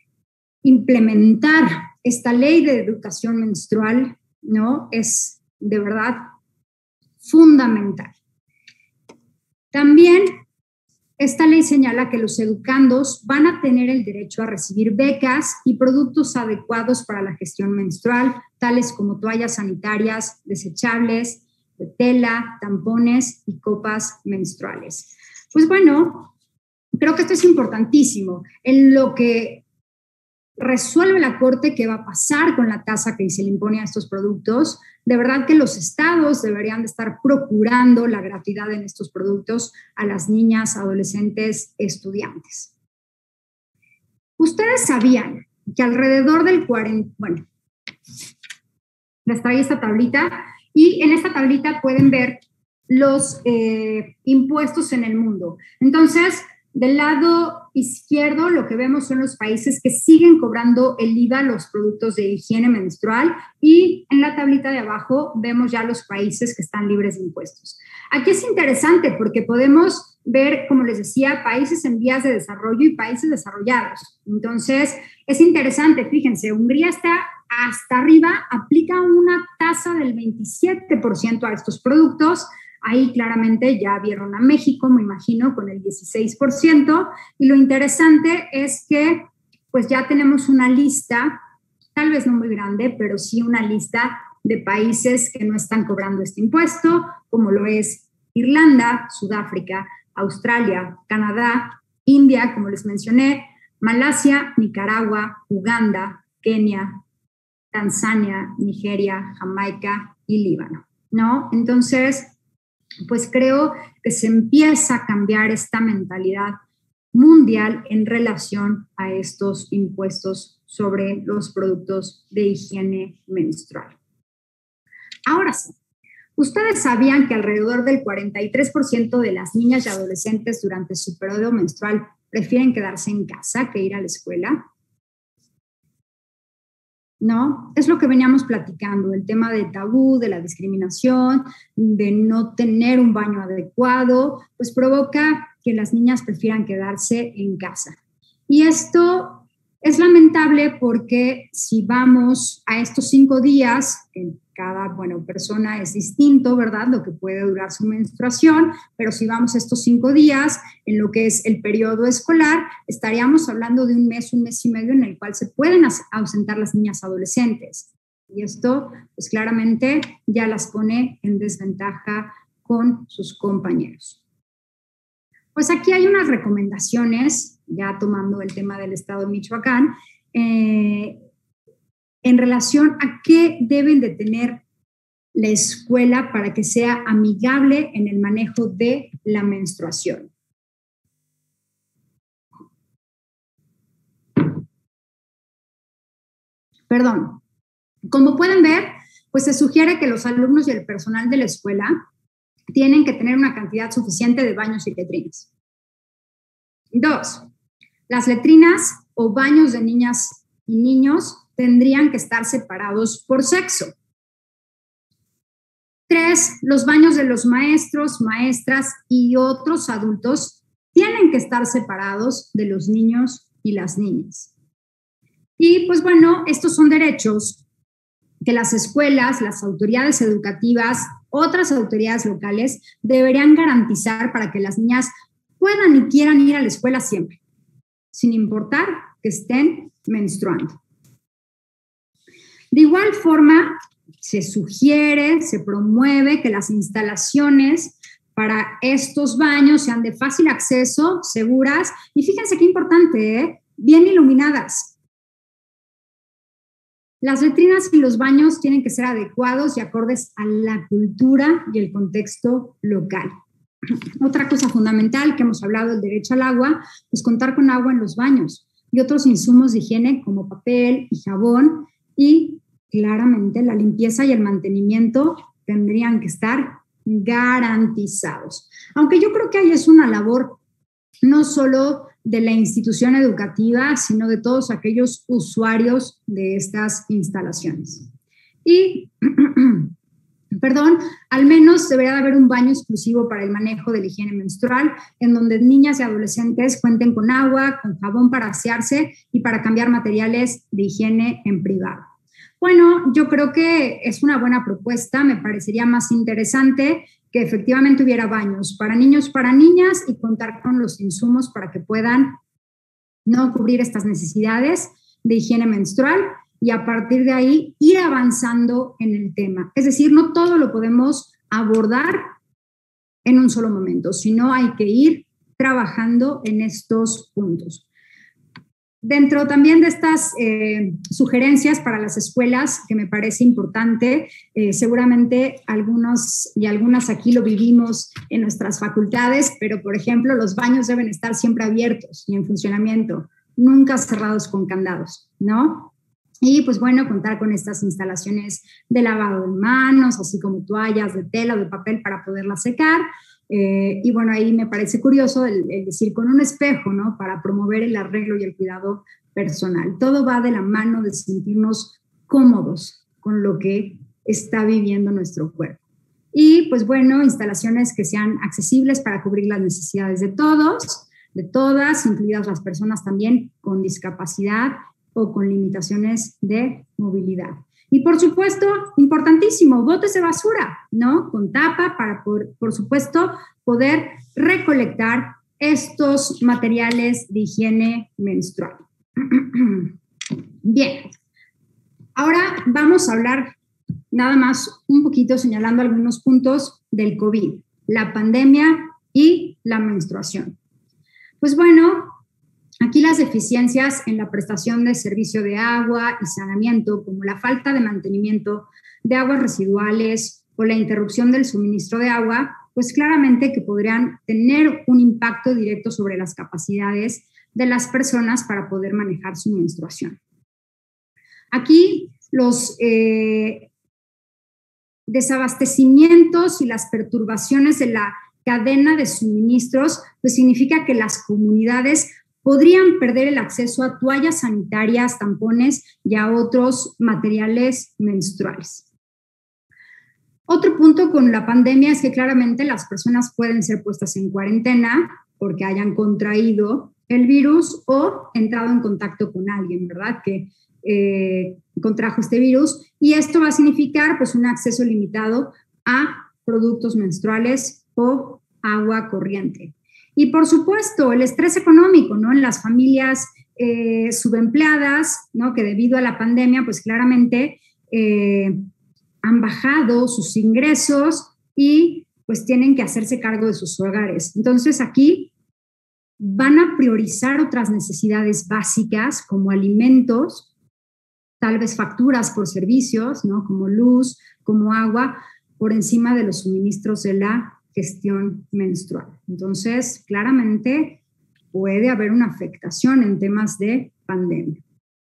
implementar esta ley de educación menstrual, ¿no?, es de verdad fundamental. También esta ley señala que los educandos van a tener el derecho a recibir becas y productos adecuados para la gestión menstrual, tales como toallas sanitarias desechables, de tela, tampones y copas menstruales. Pues bueno, creo que esto es importantísimo. En lo que resuelve la Corte qué va a pasar con la tasa que se le impone a estos productos, de verdad que los estados deberían de estar procurando la gratuidad en estos productos a las niñas, adolescentes, estudiantes. Ustedes sabían que alrededor del 40%, bueno, les traí esta tablita y en esta tablita pueden ver los impuestos en el mundo. Entonces, del lado izquierdo lo que vemos son los países que siguen cobrando el IVA a los productos de higiene menstrual y en la tablita de abajo vemos ya los países que están libres de impuestos. Aquí es interesante porque podemos ver, como les decía, países en vías de desarrollo y países desarrollados. Entonces, es interesante, fíjense, Hungría está hasta arriba, aplica una tasa del 27% a estos productos. Ahí claramente ya vieron a México, me imagino, con el 16%. Y lo interesante es que pues ya tenemos una lista, tal vez no muy grande, pero sí una lista de países que no están cobrando este impuesto, como lo es Irlanda, Sudáfrica, Australia, Canadá, India, como les mencioné, Malasia, Nicaragua, Uganda, Kenia, Tanzania, Nigeria, Jamaica y Líbano, ¿no? Entonces, pues creo que se empieza a cambiar esta mentalidad mundial en relación a estos impuestos sobre los productos de higiene menstrual. Ahora sí, ¿ustedes sabían que alrededor del 43% de las niñas y adolescentes durante su periodo menstrual prefieren quedarse en casa que ir a la escuela? ¿no? Es lo que veníamos platicando, el tema del tabú, de la discriminación, de no tener un baño adecuado, pues provoca que las niñas prefieran quedarse en casa. Y esto es lamentable porque si vamos a estos 5 días, en cada, persona es distinto, ¿verdad? Lo que puede durar su menstruación, pero si vamos a estos 5 días, en lo que es el periodo escolar, estaríamos hablando de un mes y medio en el cual se pueden ausentar las niñas adolescentes. Y esto, pues claramente ya las pone en desventaja con sus compañeros. Pues aquí hay unas recomendaciones, ya tomando el tema del estado de Michoacán, en relación a qué deben de tener la escuela para que sea amigable en el manejo de la menstruación. Perdón. Como pueden ver, pues se sugiere que los alumnos y el personal de la escuela tienen que tener una cantidad suficiente de baños y letrinas. 2, las letrinas o baños de niñas y niños tendrían que estar separados por sexo. 3, los baños de los maestros, maestras y otros adultos tienen que estar separados de los niños y las niñas. Y pues estos son derechos que las escuelas, las autoridades educativas, otras autoridades locales deberían garantizar para que las niñas puedan y quieran ir a la escuela siempre, sin importar que estén menstruando. De igual forma, se sugiere, se promueve que las instalaciones para estos baños sean de fácil acceso, seguras y fíjense qué importante, bien iluminadas. Las letrinas y los baños tienen que ser adecuados y acordes a la cultura y el contexto local. Otra cosa fundamental que hemos hablado del derecho al agua, pues contar con agua en los baños y otros insumos de higiene como papel y jabón y claramente la limpieza y el mantenimiento tendrían que estar garantizados. Aunque yo creo que ahí es una labor no solo de la institución educativa, sino de todos aquellos usuarios de estas instalaciones. Y, al menos debería haber un baño exclusivo para el manejo de la higiene menstrual, en donde niñas y adolescentes cuenten con agua, con jabón para asearse y para cambiar materiales de higiene en privado. Bueno, yo creo que es una buena propuesta, me parecería más interesante que efectivamente hubiera baños para niños, para niñas y contar con los insumos para que puedan no cubrir estas necesidades de higiene menstrual y a partir de ahí ir avanzando en el tema. Es decir, no todo lo podemos abordar en un solo momento, sino hay que ir trabajando en estos puntos. Dentro también de estas sugerencias para las escuelas, que me parece importante, seguramente algunos y algunas aquí lo vivimos en nuestras facultades, pero por ejemplo los baños deben estar siempre abiertos y en funcionamiento, nunca cerrados con candados, ¿no? Y pues contar con estas instalaciones de lavado de manos, así como toallas de tela o de papel para poderlas secar. Y ahí me parece curioso el decir con un espejo, ¿no? Para promover el arreglo y el cuidado personal. Todo va de la mano de sentirnos cómodos con lo que está viviendo nuestro cuerpo. Y pues instalaciones que sean accesibles para cubrir las necesidades de todos, de todas, incluidas las personas también con discapacidad o con limitaciones de movilidad. Y por supuesto, importantísimo, botes de basura, ¿no? Con tapa para, por supuesto, poder recolectar estos materiales de higiene menstrual. Bien, ahora vamos a hablar nada más un poquito señalando algunos puntos del COVID, la pandemia y la menstruación. Pues aquí las deficiencias en la prestación de servicio de agua y saneamiento, como la falta de mantenimiento de aguas residuales o la interrupción del suministro de agua, pues claramente que podrían tener un impacto directo sobre las capacidades de las personas para poder manejar su menstruación. Aquí los desabastecimientos y las perturbaciones de la cadena de suministros, pues significa que las comunidades podrían perder el acceso a toallas sanitarias, tampones y a otros materiales menstruales. Otro punto con la pandemia es que claramente las personas pueden ser puestas en cuarentena porque hayan contraído el virus o entrado en contacto con alguien, ¿verdad?, que contrajo este virus, y esto va a significar pues un acceso limitado a productos menstruales o agua corriente. Y por supuesto, el estrés económico, ¿no?, en las familias subempleadas, ¿no?, que debido a la pandemia, pues claramente han bajado sus ingresos y pues tienen que hacerse cargo de sus hogares. Entonces aquí van a priorizar otras necesidades básicas como alimentos, tal vez facturas por servicios, ¿no?, como luz, como agua, por encima de los suministros de la gestión menstrual. Entonces, claramente puede haber una afectación en temas de pandemia.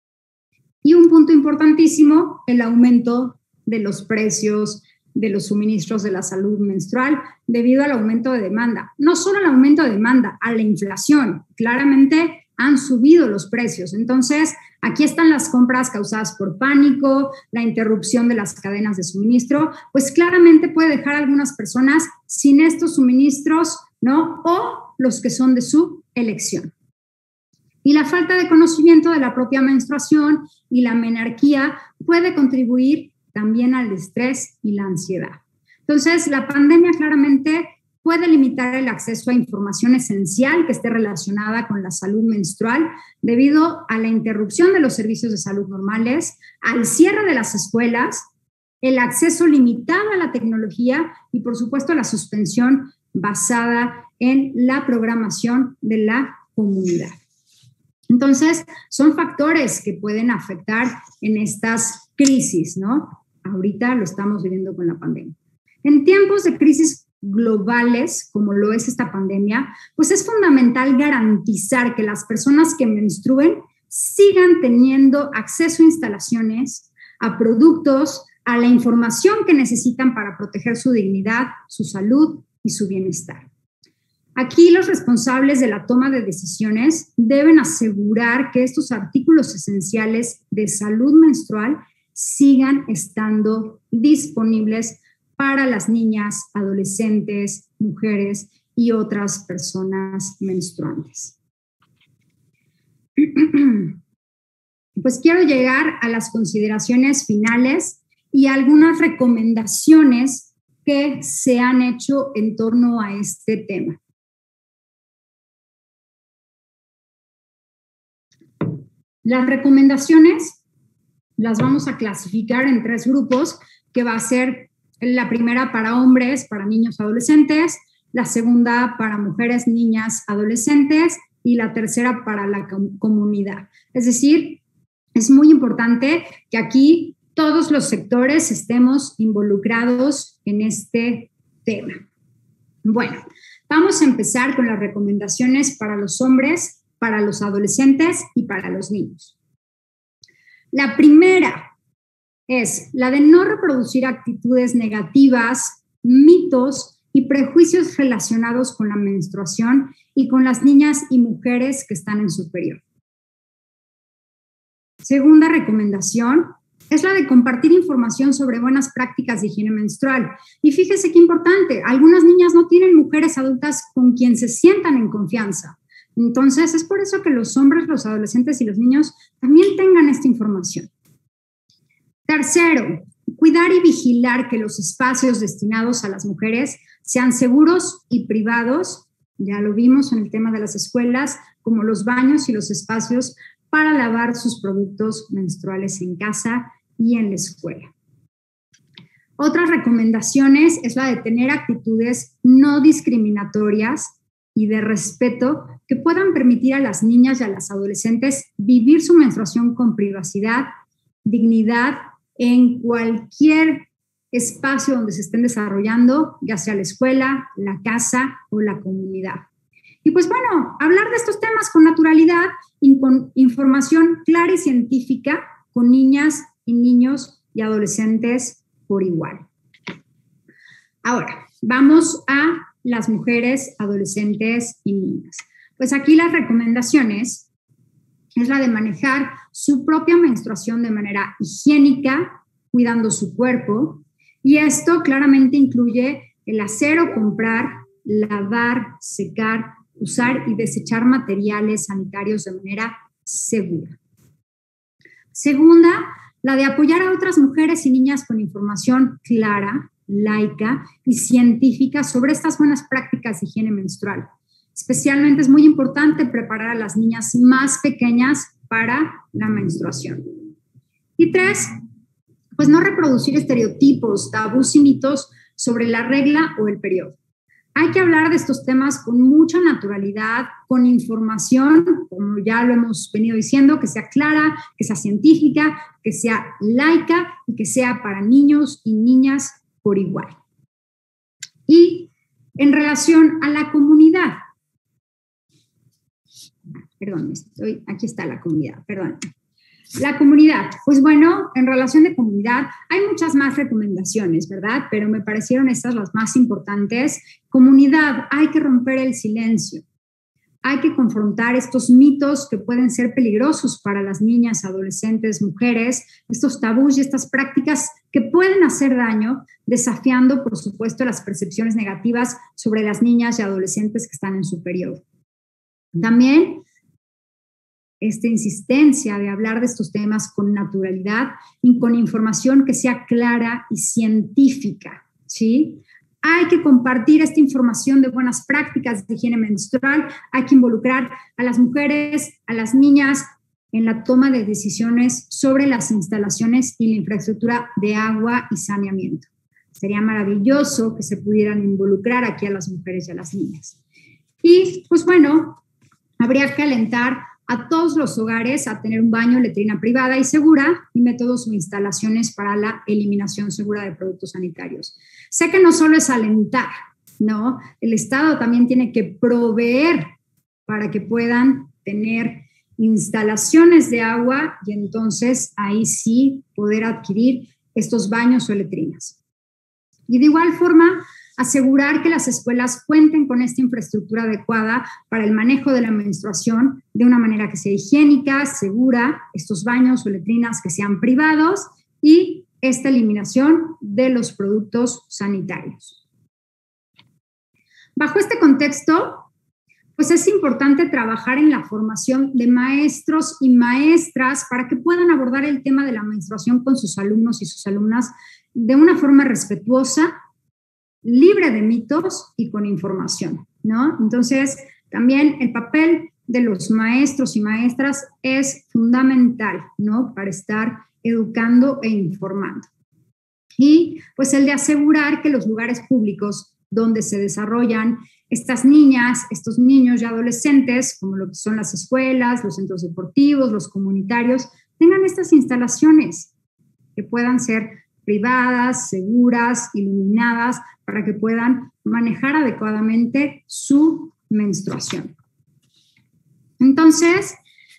Y un punto importantísimo, el aumento de los precios de los suministros de la salud menstrual debido al aumento de demanda. No solo al aumento de demanda, a la inflación. Claramente han subido los precios. Entonces, aquí están las compras causadas por pánico, la interrupción de las cadenas de suministro, pues claramente puede dejar a algunas personas sin estos suministros, ¿no?, o los que son de su elección. Y la falta de conocimiento de la propia menstruación y la menarquía puede contribuir también al estrés y la ansiedad. Entonces, la pandemia claramente puede limitar el acceso a información esencial que esté relacionada con la salud menstrual debido a la interrupción de los servicios de salud normales, al cierre de las escuelas, el acceso limitado a la tecnología y, por supuesto, la suspensión basada en la programación de la comunidad. Entonces, son factores que pueden afectar en estas crisis, ¿no? Ahorita lo estamos viviendo con la pandemia. En tiempos de crisis globales, como lo es esta pandemia, pues es fundamental garantizar que las personas que menstruen sigan teniendo acceso a instalaciones, a productos, a la información que necesitan para proteger su dignidad, su salud y su bienestar. Aquí los responsables de la toma de decisiones deben asegurar que estos artículos esenciales de salud menstrual sigan estando disponibles para las niñas, adolescentes, mujeres y otras personas menstruantes. Pues quiero llegar a las consideraciones finales y algunas recomendaciones que se han hecho en torno a este tema. Las recomendaciones las vamos a clasificar en 3 grupos, que va a ser la primera para hombres, para niños, adolescentes, la segunda para mujeres, niñas, adolescentes y la tercera para la comunidad. Es decir, es muy importante que aquí todos los sectores estemos involucrados en este tema. Bueno, vamos a empezar con las recomendaciones para los hombres, para los adolescentes y para los niños. La primera es la de no reproducir actitudes negativas, mitos y prejuicios relacionados con la menstruación y con las niñas y mujeres que están en su periodo. Segunda recomendación es la de compartir información sobre buenas prácticas de higiene menstrual. Y fíjese qué importante, algunas niñas no tienen mujeres adultas con quien se sientan en confianza. Entonces, es por eso que los hombres, los adolescentes y los niños también tengan esta información. Tercero, cuidar y vigilar que los espacios destinados a las mujeres sean seguros y privados, ya lo vimos en el tema de las escuelas, como los baños y los espacios para lavar sus productos menstruales en casa y en la escuela. Otras recomendaciones es la de tener actitudes no discriminatorias y de respeto que puedan permitir a las niñas y a las adolescentes vivir su menstruación con privacidad, dignidad, en cualquier espacio donde se estén desarrollando, ya sea la escuela, la casa o la comunidad. Y pues bueno, hablar de estos temas con naturalidad y con información clara y científica con niñas y niños y adolescentes por igual. Ahora, vamos a las mujeres, adolescentes y niñas. Pues aquí las recomendaciones es la de manejar su propia menstruación de manera higiénica, cuidando su cuerpo, y esto claramente incluye el hacer o comprar, lavar, secar, usar y desechar materiales sanitarios de manera segura. Segunda, la de apoyar a otras mujeres y niñas con información clara, laica y científica sobre estas buenas prácticas de higiene menstrual. Especialmente es muy importante preparar a las niñas más pequeñas para la menstruación. Y tres, pues no reproducir estereotipos, tabús y mitos sobre la regla o el periodo. Hay que hablar de estos temas con mucha naturalidad, con información, como ya lo hemos venido diciendo, que sea clara, que sea científica, que sea laica y que sea para niños y niñas por igual. Y en relación a la comunidad, aquí está la comunidad, perdón. La comunidad, pues bueno, en relación de comunidad hay muchas más recomendaciones, ¿verdad? Pero me parecieron estas las más importantes. Comunidad, hay que romper el silencio. Hay que confrontar estos mitos que pueden ser peligrosos para las niñas, adolescentes, mujeres, estos tabús y estas prácticas que pueden hacer daño, desafiando, por supuesto, las percepciones negativas sobre las niñas y adolescentes que están en su periodo. También esta insistencia de hablar de estos temas con naturalidad y con información que sea clara y científica, ¿sí? Hay que compartir esta información de buenas prácticas de higiene menstrual, hay que involucrar a las mujeres, a las niñas en la toma de decisiones sobre las instalaciones y la infraestructura de agua y saneamiento. Sería maravilloso que se pudieran involucrar aquí a las mujeres y a las niñas. Y, pues bueno, habría que alentar a todos los hogares a tener un baño, letrina privada y segura y métodos o instalaciones para la eliminación segura de productos sanitarios. Sé que no solo es alentar, ¿no? El Estado también tiene que proveer para que puedan tener instalaciones de agua y entonces ahí sí poder adquirir estos baños o letrinas. Y de igual forma, asegurar que las escuelas cuenten con esta infraestructura adecuada para el manejo de la menstruación de una manera que sea higiénica, segura, estos baños o letrinas que sean privados y esta eliminación de los productos sanitarios. Bajo este contexto, pues es importante trabajar en la formación de maestros y maestras para que puedan abordar el tema de la menstruación con sus alumnos y sus alumnas de una forma respetuosa, libre de mitos y con información, ¿no? Entonces, también el papel de los maestros y maestras es fundamental, ¿no? Para estar educando e informando. Y pues el de asegurar que los lugares públicos donde se desarrollan estas niñas, estos niños y adolescentes, como lo que son las escuelas, los centros deportivos, los comunitarios, tengan estas instalaciones que puedan ser privadas, seguras, iluminadas, para que puedan manejar adecuadamente su menstruación. Entonces,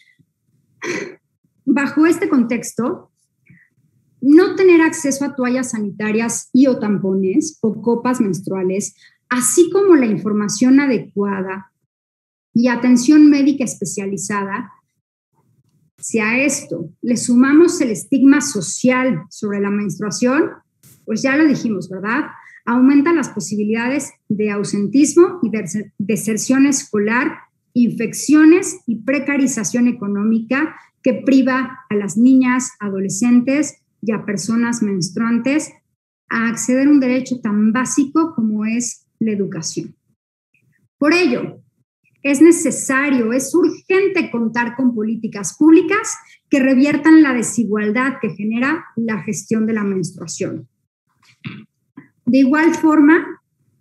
bajo este contexto, no tener acceso a toallas sanitarias y o tampones o copas menstruales, así como la información adecuada y atención médica especializada, si a esto le sumamos el estigma social sobre la menstruación, pues ya lo dijimos, ¿verdad? Aumenta las posibilidades de ausentismo y de deserción escolar, infecciones y precarización económica que priva a las niñas, adolescentes y a personas menstruantes a acceder a un derecho tan básico como es la educación. Por ello, es necesario, es urgente contar con políticas públicas que reviertan la desigualdad que genera la gestión de la menstruación. De igual forma,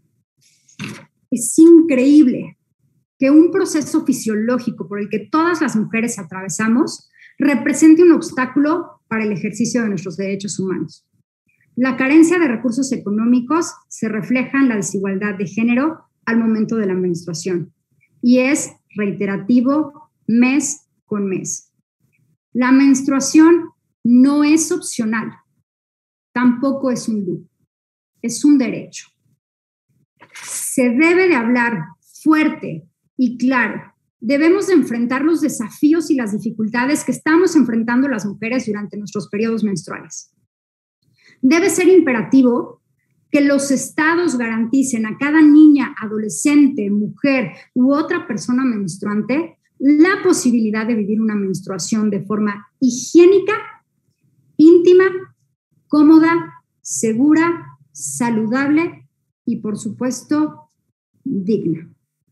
es increíble que un proceso fisiológico por el que todas las mujeres atravesamos represente un obstáculo para el ejercicio de nuestros derechos humanos. La carencia de recursos económicos se refleja en la desigualdad de género al momento de la menstruación y es reiterativo mes con mes. La menstruación no es opcional, tampoco es un lujo, es un derecho. Se debe de hablar fuerte y claro debemos de enfrentar los desafíos y las dificultades que estamos enfrentando las mujeres durante nuestros periodos menstruales. Debe ser imperativo que los estados garanticen a cada niña, adolescente, mujer u otra persona menstruante la posibilidad de vivir una menstruación de forma higiénica, íntima, cómoda, segura, saludable y, por supuesto, digna.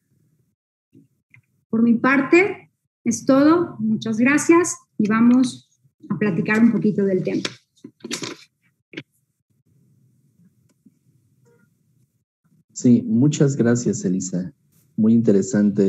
Por mi parte, es todo. Muchas gracias y vamos a platicar un poquito del tema. Sí, muchas gracias, Elisa. Muy interesante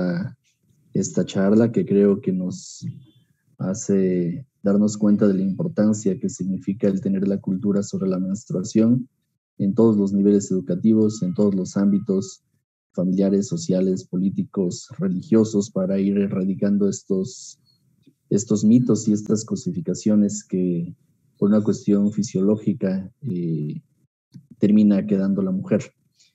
esta charla que creo que nos hace darnos cuenta de la importancia que significa el tener la cultura sobre la menstruación en todos los niveles educativos, en todos los ámbitos familiares, sociales, políticos, religiosos, para ir erradicando estos mitos y estas cosificaciones que por una cuestión fisiológica termina quedando la mujer.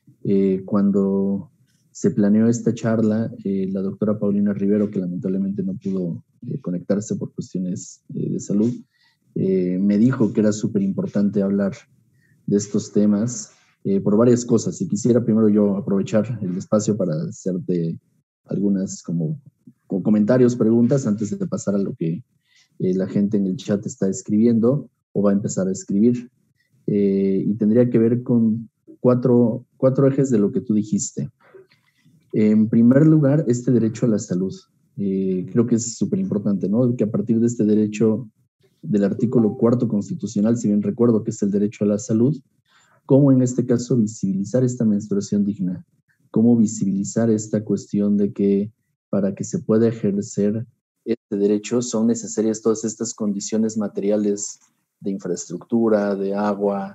Cuando se planeó esta charla, la doctora Paulina Rivero, que lamentablemente no pudo conectarse por cuestiones de salud, me dijo que era súper importante hablar de estos temas por varias cosas. Y quisiera primero yo aprovechar el espacio para hacerte algunas como comentarios, preguntas, antes de pasar a lo que la gente en el chat está escribiendo o va a empezar a escribir. Y tendría que ver con cuatro ejes de lo que tú dijiste. En primer lugar, este derecho a la salud. Creo que es súper importante, ¿no? Que a partir de este derecho del artículo 4 constitucional, si bien recuerdo que es el derecho a la salud, cómo en este caso visibilizar esta menstruación digna, cómo visibilizar esta cuestión de que para que se pueda ejercer este derecho son necesarias todas estas condiciones materiales de infraestructura, de agua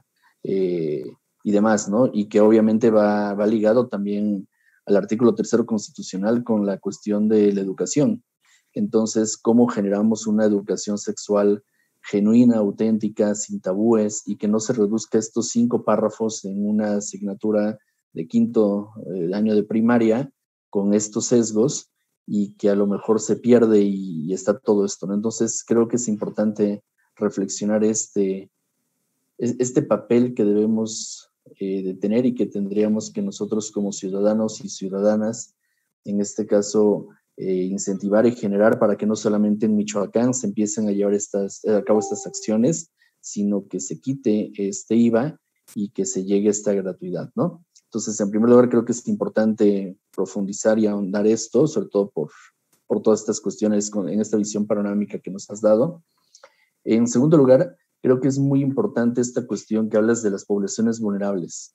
y demás, ¿no? Y que obviamente va ligado también al artículo 3 constitucional con la cuestión de la educación. Entonces, ¿cómo generamos una educación sexual genuina, auténtica, sin tabúes, y que no se reduzca estos 5 párrafos en una asignatura de quinto año de primaria con estos sesgos y que a lo mejor se pierde y está todo esto, ¿no? Entonces, creo que es importante reflexionar este papel que debemos de tener y que tendríamos que nosotros como ciudadanos y ciudadanas, en este caso, incentivar y generar para que no solamente en Michoacán se empiecen a llevar a cabo estas acciones, sino que se quite este IVA y que se llegue a esta gratuidad, ¿no? Entonces, en primer lugar, creo que es importante profundizar y ahondar esto, sobre todo por todas estas cuestiones en esta visión panorámica que nos has dado. En segundo lugar, creo que es muy importante esta cuestión que hablas de las poblaciones vulnerables.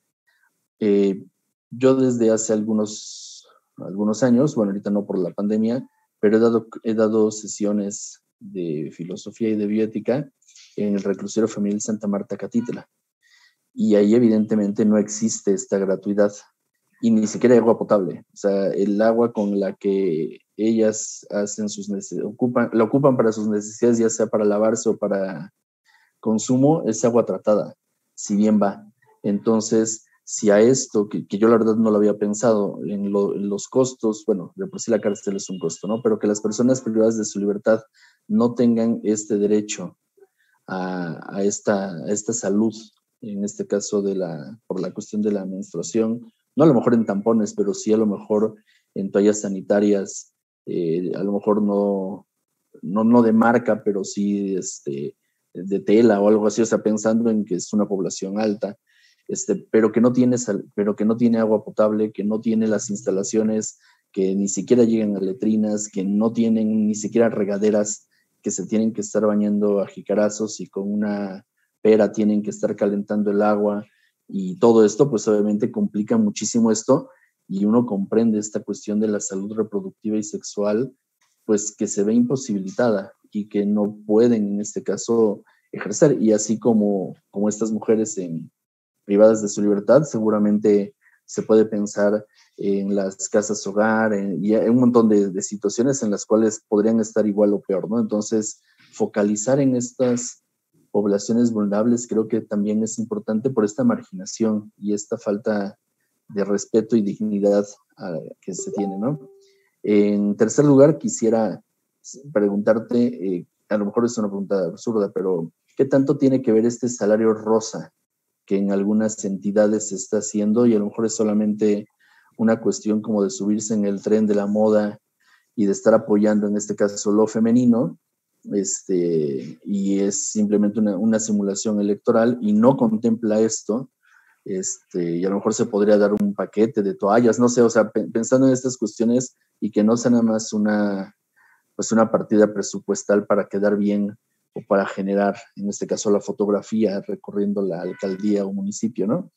Yo desde hace algunos años, bueno, ahorita no por la pandemia, pero he dado sesiones de filosofía y de bioética en el reclusorio familiar Santa Marta Catitla. Y ahí evidentemente no existe esta gratuidad y ni siquiera hay agua potable. O sea, el agua con la que ellas hacen la ocupan para sus necesidades, ya sea para lavarse o para consumo, es agua tratada, si bien va. Entonces, si a esto, que yo la verdad no lo había pensado, en los costos, bueno, de por sí la cárcel es un costo, ¿no? Pero que las personas privadas de su libertad no tengan este derecho a esta salud, en este caso por la cuestión de la menstruación, no a lo mejor en tampones, pero sí a lo mejor en toallas sanitarias, a lo mejor no de marca, pero sí de tela o algo así, o sea, pensando en que es una población alta, pero que no tiene agua potable, que no tiene las instalaciones, que ni siquiera llegan a letrinas, que no tienen ni siquiera regaderas, que se tienen que estar bañando a jicarazos y con una pera tienen que estar calentando el agua, y todo esto pues obviamente complica muchísimo esto, y uno comprende esta cuestión de la salud reproductiva y sexual, pues que se ve imposibilitada y que no pueden en este caso ejercer. Y así como estas mujeres privadas de su libertad, seguramente se puede pensar en las casas hogar y en un montón de situaciones en las cuales podrían estar igual o peor, ¿no? Entonces, focalizar en estas poblaciones vulnerables creo que también es importante por esta marginación y esta falta de respeto y dignidad que se tiene, ¿no? En tercer lugar, quisiera preguntarte, a lo mejor es una pregunta absurda, pero ¿qué tanto tiene que ver este salario rosa que en algunas entidades se está haciendo y a lo mejor es solamente una cuestión como de subirse en el tren de la moda y de estar apoyando en este caso lo femenino, y es simplemente una simulación electoral y no contempla esto, y a lo mejor se podría dar un paquete de toallas, no sé, o sea, pensando en estas cuestiones y que no sea nada más una partida presupuestal para quedar bien o para generar, en este caso, la fotografía recorriendo la alcaldía o municipio, ¿no?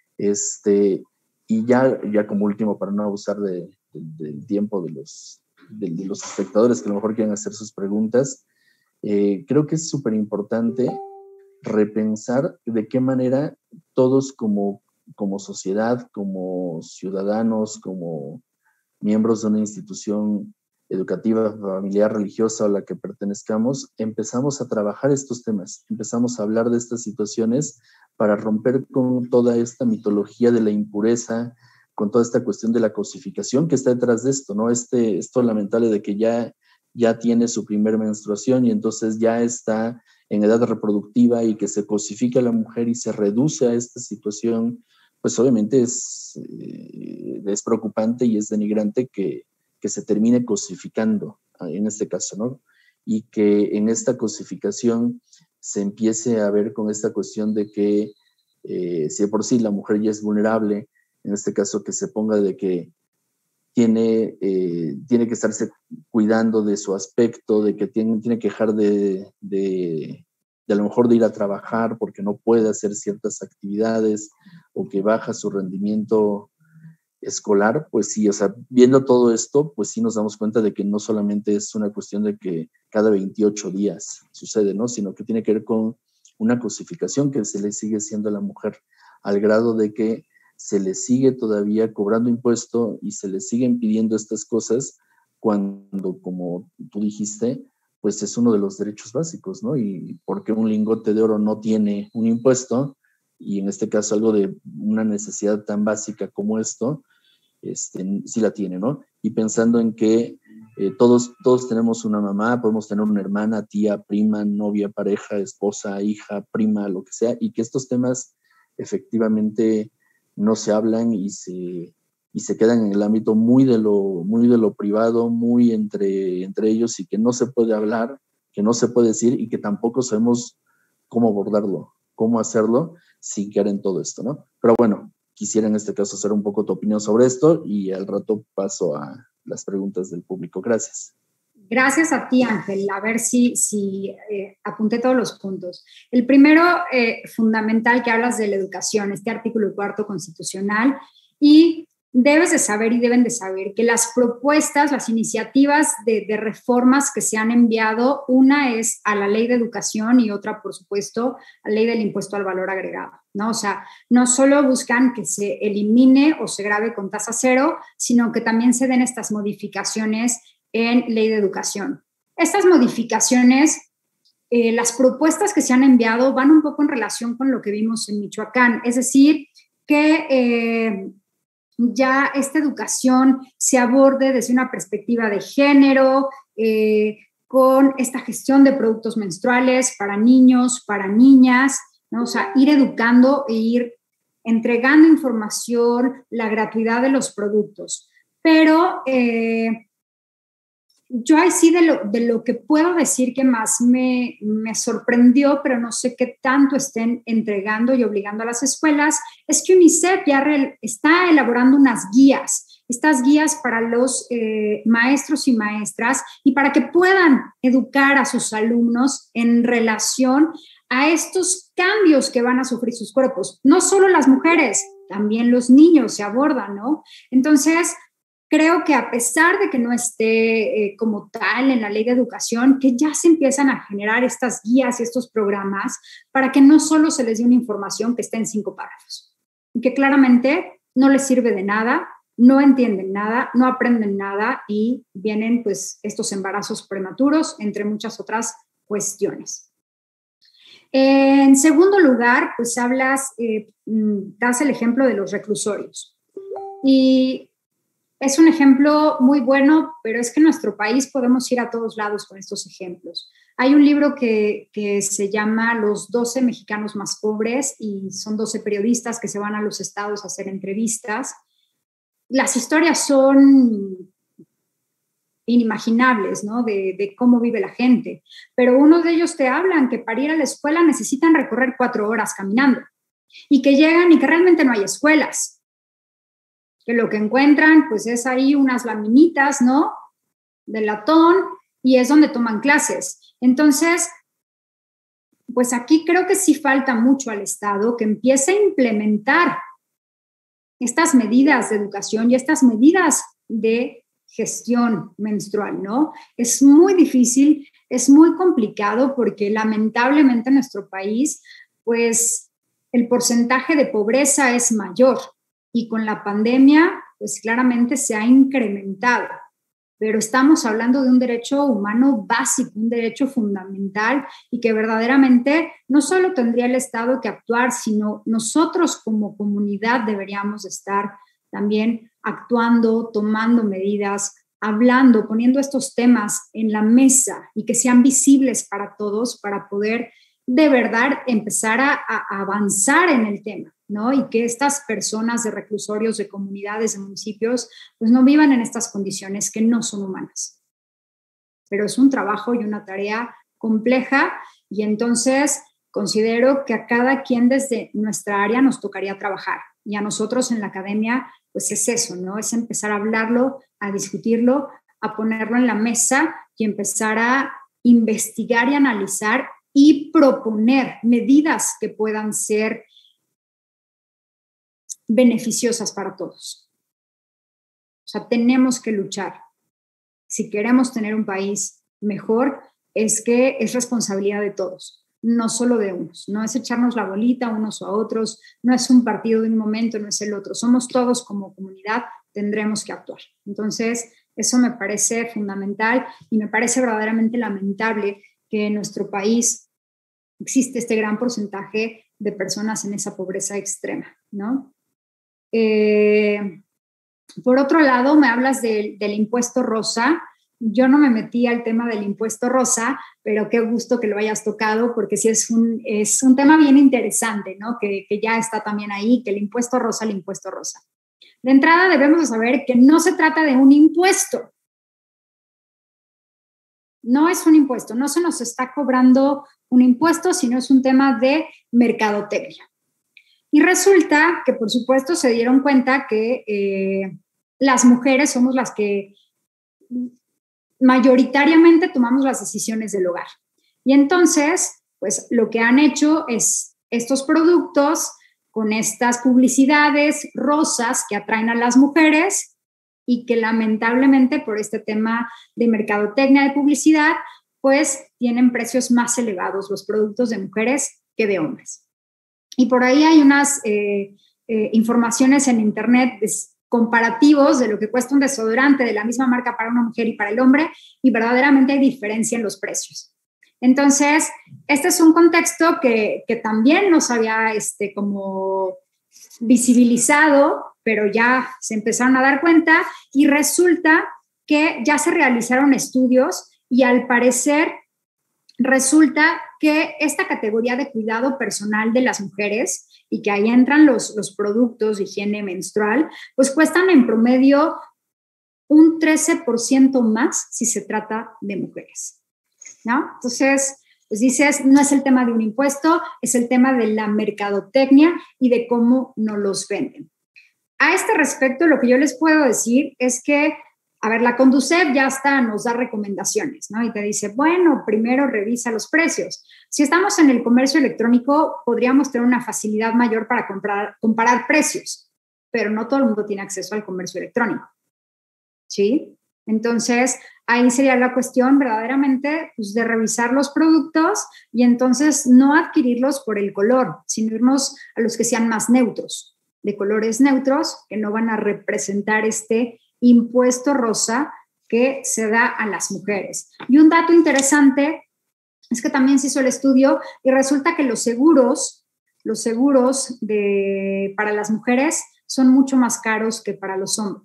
Y ya como último, para no abusar del tiempo de los espectadores que a lo mejor quieren hacer sus preguntas, creo que es súper importante repensar de qué manera todos como sociedad, como ciudadanos, como miembros de una institución educativa, familiar, religiosa o a la que pertenezcamos, empezamos a trabajar estos temas, empezamos a hablar de estas situaciones para romper con toda esta mitología de la impureza, con toda esta cuestión de la cosificación que está detrás de esto, ¿no? Esto lamentable de que ya tiene su primer menstruación y entonces ya está en edad reproductiva y que se cosifica a la mujer y se reduce a esta situación, pues obviamente es preocupante y es denigrante que se termine cosificando, en este caso, ¿no? Y que en esta cosificación se empiece a ver con esta cuestión de que si de por sí la mujer ya es vulnerable, en este caso que se ponga de que tiene que estarse cuidando de su aspecto, de que tiene que dejar de a lo mejor de ir a trabajar porque no puede hacer ciertas actividades o que baja su rendimiento escolar, pues sí, o sea, viendo todo esto, pues sí nos damos cuenta de que no solamente es una cuestión de que cada 28 días sucede, ¿no? Sino que tiene que ver con una cosificación que se le sigue haciendo a la mujer, al grado de que se le sigue todavía cobrando impuesto y se le siguen pidiendo estas cosas cuando, como tú dijiste, pues es uno de los derechos básicos, ¿no? Y porque un lingote de oro no tiene un impuesto, y en este caso algo de una necesidad tan básica como esto, sí la tiene, ¿no? Y pensando en que todos tenemos una mamá, podemos tener una hermana, tía, prima, novia, pareja, esposa, hija, prima, lo que sea, y que estos temas efectivamente no se hablan y se quedan en el ámbito muy de lo privado, muy entre ellos y que no se puede hablar, que no se puede decir y que tampoco sabemos cómo abordarlo, cómo hacerlo sin caer en todo esto, ¿no? Pero bueno, quisiera en este caso hacer un poco tu opinión sobre esto y al rato paso a las preguntas del público. Gracias. Gracias a ti, Ángel. A ver si apunté todos los puntos. El primero, fundamental, que hablas de la educación, este artículo 4 constitucional, y debes de saber y deben de saber que las propuestas, las iniciativas de reformas que se han enviado, una es a la ley de educación y otra, por supuesto, a la ley del impuesto al valor agregado, ¿no? O sea, no solo buscan que se elimine o se grave con tasa cero, sino que también se den estas modificaciones en ley de educación. Estas modificaciones, las propuestas que se han enviado van un poco en relación con lo que vimos en Michoacán, es decir, que ya esta educación se aborde desde una perspectiva de género, con esta gestión de productos menstruales para niños, para niñas, ¿no? O sea, ir educando e ir entregando información, la gratuidad de los productos. Pero yo ahí sí de lo que puedo decir que más me sorprendió, pero no sé qué tanto estén entregando y obligando a las escuelas, es que UNICEF ya está elaborando unas guías, estas guías para los maestros y maestras y para que puedan educar a sus alumnos en relación a estos cambios que van a sufrir sus cuerpos. No solo las mujeres, también los niños se abordan, ¿no? Entonces, creo que a pesar de que no esté como tal en la ley de educación, que ya se empiezan a generar estas guías y estos programas para que no solo se les dé una información que esté en 5 párrafos y que claramente no les sirve de nada, no entienden nada, no aprenden nada y vienen pues estos embarazos prematuros, entre muchas otras cuestiones. En segundo lugar, pues das el ejemplo de los reclusorios. Y es un ejemplo muy bueno, pero es que en nuestro país podemos ir a todos lados con estos ejemplos. Hay un libro que se llama Los 12 mexicanos más pobres y son 12 periodistas que se van a los estados a hacer entrevistas. Las historias son inimaginables, ¿no? De cómo vive la gente. Pero uno de ellos te hablan que para ir a la escuela necesitan recorrer 4 horas caminando y que llegan y que realmente no hay escuelas. Que lo que encuentran, pues es ahí unas laminitas, ¿no? De latón y es donde toman clases. Entonces, pues aquí creo que sí falta mucho al Estado que empiece a implementar estas medidas de educación y estas medidas de gestión menstrual, ¿no? Es muy difícil, es muy complicado porque lamentablemente en nuestro país, pues el porcentaje de pobreza es mayor y con la pandemia, pues claramente se ha incrementado. Pero estamos hablando de un derecho humano básico, un derecho fundamental y que verdaderamente no solo tendría el Estado que actuar, sino nosotros como comunidad deberíamos estar también actuando, tomando medidas, hablando, poniendo estos temas en la mesa y que sean visibles para todos para poder de verdad empezar a avanzar en el tema, ¿no? Y que estas personas de reclusorios, de comunidades, de municipios, pues no vivan en estas condiciones que no son humanas. Pero es un trabajo y una tarea compleja y entonces considero que a cada quien desde nuestra área nos tocaría trabajar y a nosotros en la academia, pues es eso, ¿no? Es empezar a hablarlo, a discutirlo, a ponerlo en la mesa y empezar a investigar y analizar y proponer medidas que puedan ser beneficiosas para todos. O sea, tenemos que luchar. Si queremos tener un país mejor, es que es responsabilidad de todos, no solo de unos. No es echarnos la bolita unos a otros, no es un partido de un momento, no es el otro. Somos todos como comunidad, tendremos que actuar. Entonces, eso me parece fundamental y me parece verdaderamente lamentable que en nuestro país existe este gran porcentaje de personas en esa pobreza extrema, ¿no? Por otro lado, me hablas del impuesto rosa. Yo no me metí al tema del impuesto rosa, pero qué gusto que lo hayas tocado, porque sí es un tema bien interesante, ¿no? Que ya está también ahí, que el impuesto rosa. De entrada debemos de saber que no se trata de un impuesto. No es un impuesto, no se nos está cobrando un impuesto, sino es un tema de mercadotecnia. Y resulta que, por supuesto, se dieron cuenta que las mujeres somos las que mayoritariamente tomamos las decisiones del hogar. Y entonces, pues lo que han hecho es estos productos con estas publicidades rosas que atraen a las mujeres y que lamentablemente por este tema de mercadotecnia de publicidad, pues tienen precios más elevados los productos de mujeres que de hombres. Y por ahí hay unas informaciones en internet comparativos de lo que cuesta un desodorante de la misma marca para una mujer y para el hombre, y verdaderamente hay diferencia en los precios. Entonces, este es un contexto que también nos había como visibilizado, pero ya se empezaron a dar cuenta y resulta que ya se realizaron estudios y al parecer resulta que esta categoría de cuidado personal de las mujeres y que ahí entran los productos de higiene menstrual, pues cuestan en promedio un 13% más si se trata de mujeres, ¿no? Entonces, pues dices, no es el tema de un impuesto, es el tema de la mercadotecnia y de cómo nos los venden. A este respecto, lo que yo les puedo decir es que, a ver, la Conducef ya nos da recomendaciones, ¿no? Y te dice, bueno, primero revisa los precios. Si estamos en el comercio electrónico, podríamos tener una facilidad mayor para comparar precios, pero no todo el mundo tiene acceso al comercio electrónico, ¿sí? Entonces, ahí sería la cuestión verdaderamente pues, de revisar los productos y entonces no adquirirlos por el color, sino irnos a los que sean más neutros, de colores neutros, que no van a representar este impuesto rosa que se da a las mujeres. Y un dato interesante es que también se hizo el estudio y resulta que los seguros para las mujeres son mucho más caros que para los hombres.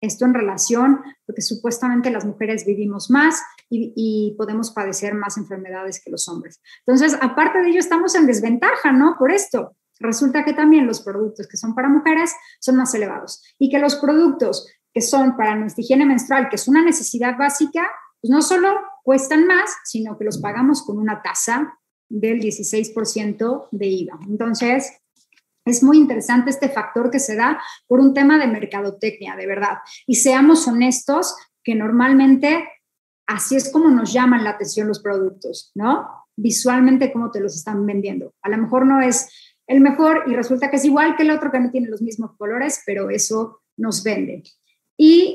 Esto en relación, porque supuestamente las mujeres vivimos más y podemos padecer más enfermedades que los hombres. Entonces, aparte de ello, estamos en desventaja, ¿no? Por esto, resulta que también los productos que son para mujeres son más elevados y que los productos que son para nuestra higiene menstrual, que es una necesidad básica, pues no solo cuestan más, sino que los pagamos con una tasa del 16% de IVA. Entonces, es muy interesante este factor que se da por un tema de mercadotecnia, de verdad. Y seamos honestos que normalmente así es como nos llaman la atención los productos, ¿no? Visualmente, cómo te los están vendiendo. A lo mejor no es el mejor y resulta que es igual que el otro que no tiene los mismos colores, pero eso nos vende. Y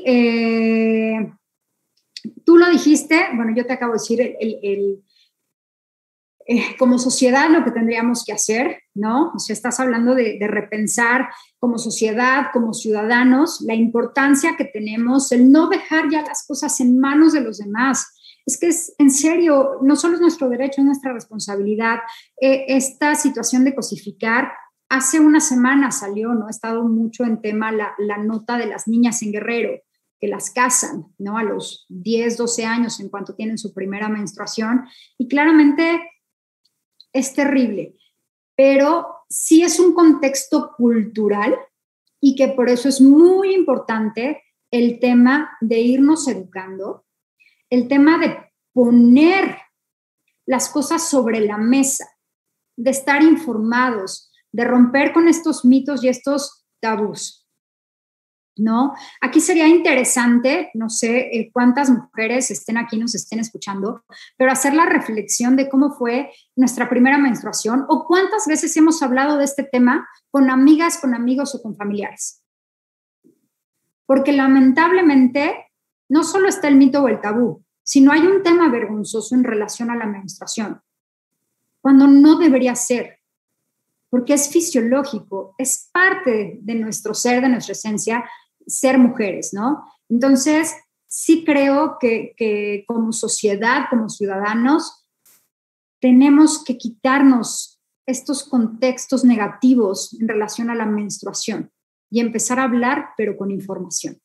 tú lo dijiste, bueno, yo te acabo de decir como sociedad lo que tendríamos que hacer, ¿no? O sea, estás hablando de repensar como sociedad, como ciudadanos, la importancia que tenemos, el no dejar ya las cosas en manos de los demás. Es que es, en serio, no solo es nuestro derecho, es nuestra responsabilidad. Esta situación de cosificar, hace una semana salió, ¿no? Ha estado mucho en tema la nota de las niñas en Guerrero, que las casan, ¿no? A los 10, 12 años en cuanto tienen su primera menstruación. Y claramente es terrible, pero sí es un contexto cultural y que por eso es muy importante el tema de irnos educando, el tema de poner las cosas sobre la mesa, de estar informados, de romper con estos mitos y estos tabús, ¿no? Aquí sería interesante, no sé cuántas mujeres estén aquí, nos estén escuchando, pero hacer la reflexión de cómo fue nuestra primera menstruación o cuántas veces hemos hablado de este tema con amigas, con amigos o con familiares. Porque lamentablemente no solo está el mito o el tabú, sino hay un tema vergonzoso en relación a la menstruación, cuando no debería ser, porque es fisiológico, es parte de nuestro ser, de nuestra esencia, ser mujeres, ¿no? Entonces, sí creo que como sociedad, como ciudadanos, tenemos que quitarnos estos contextos negativos en relación a la menstruación y empezar a hablar, pero con información.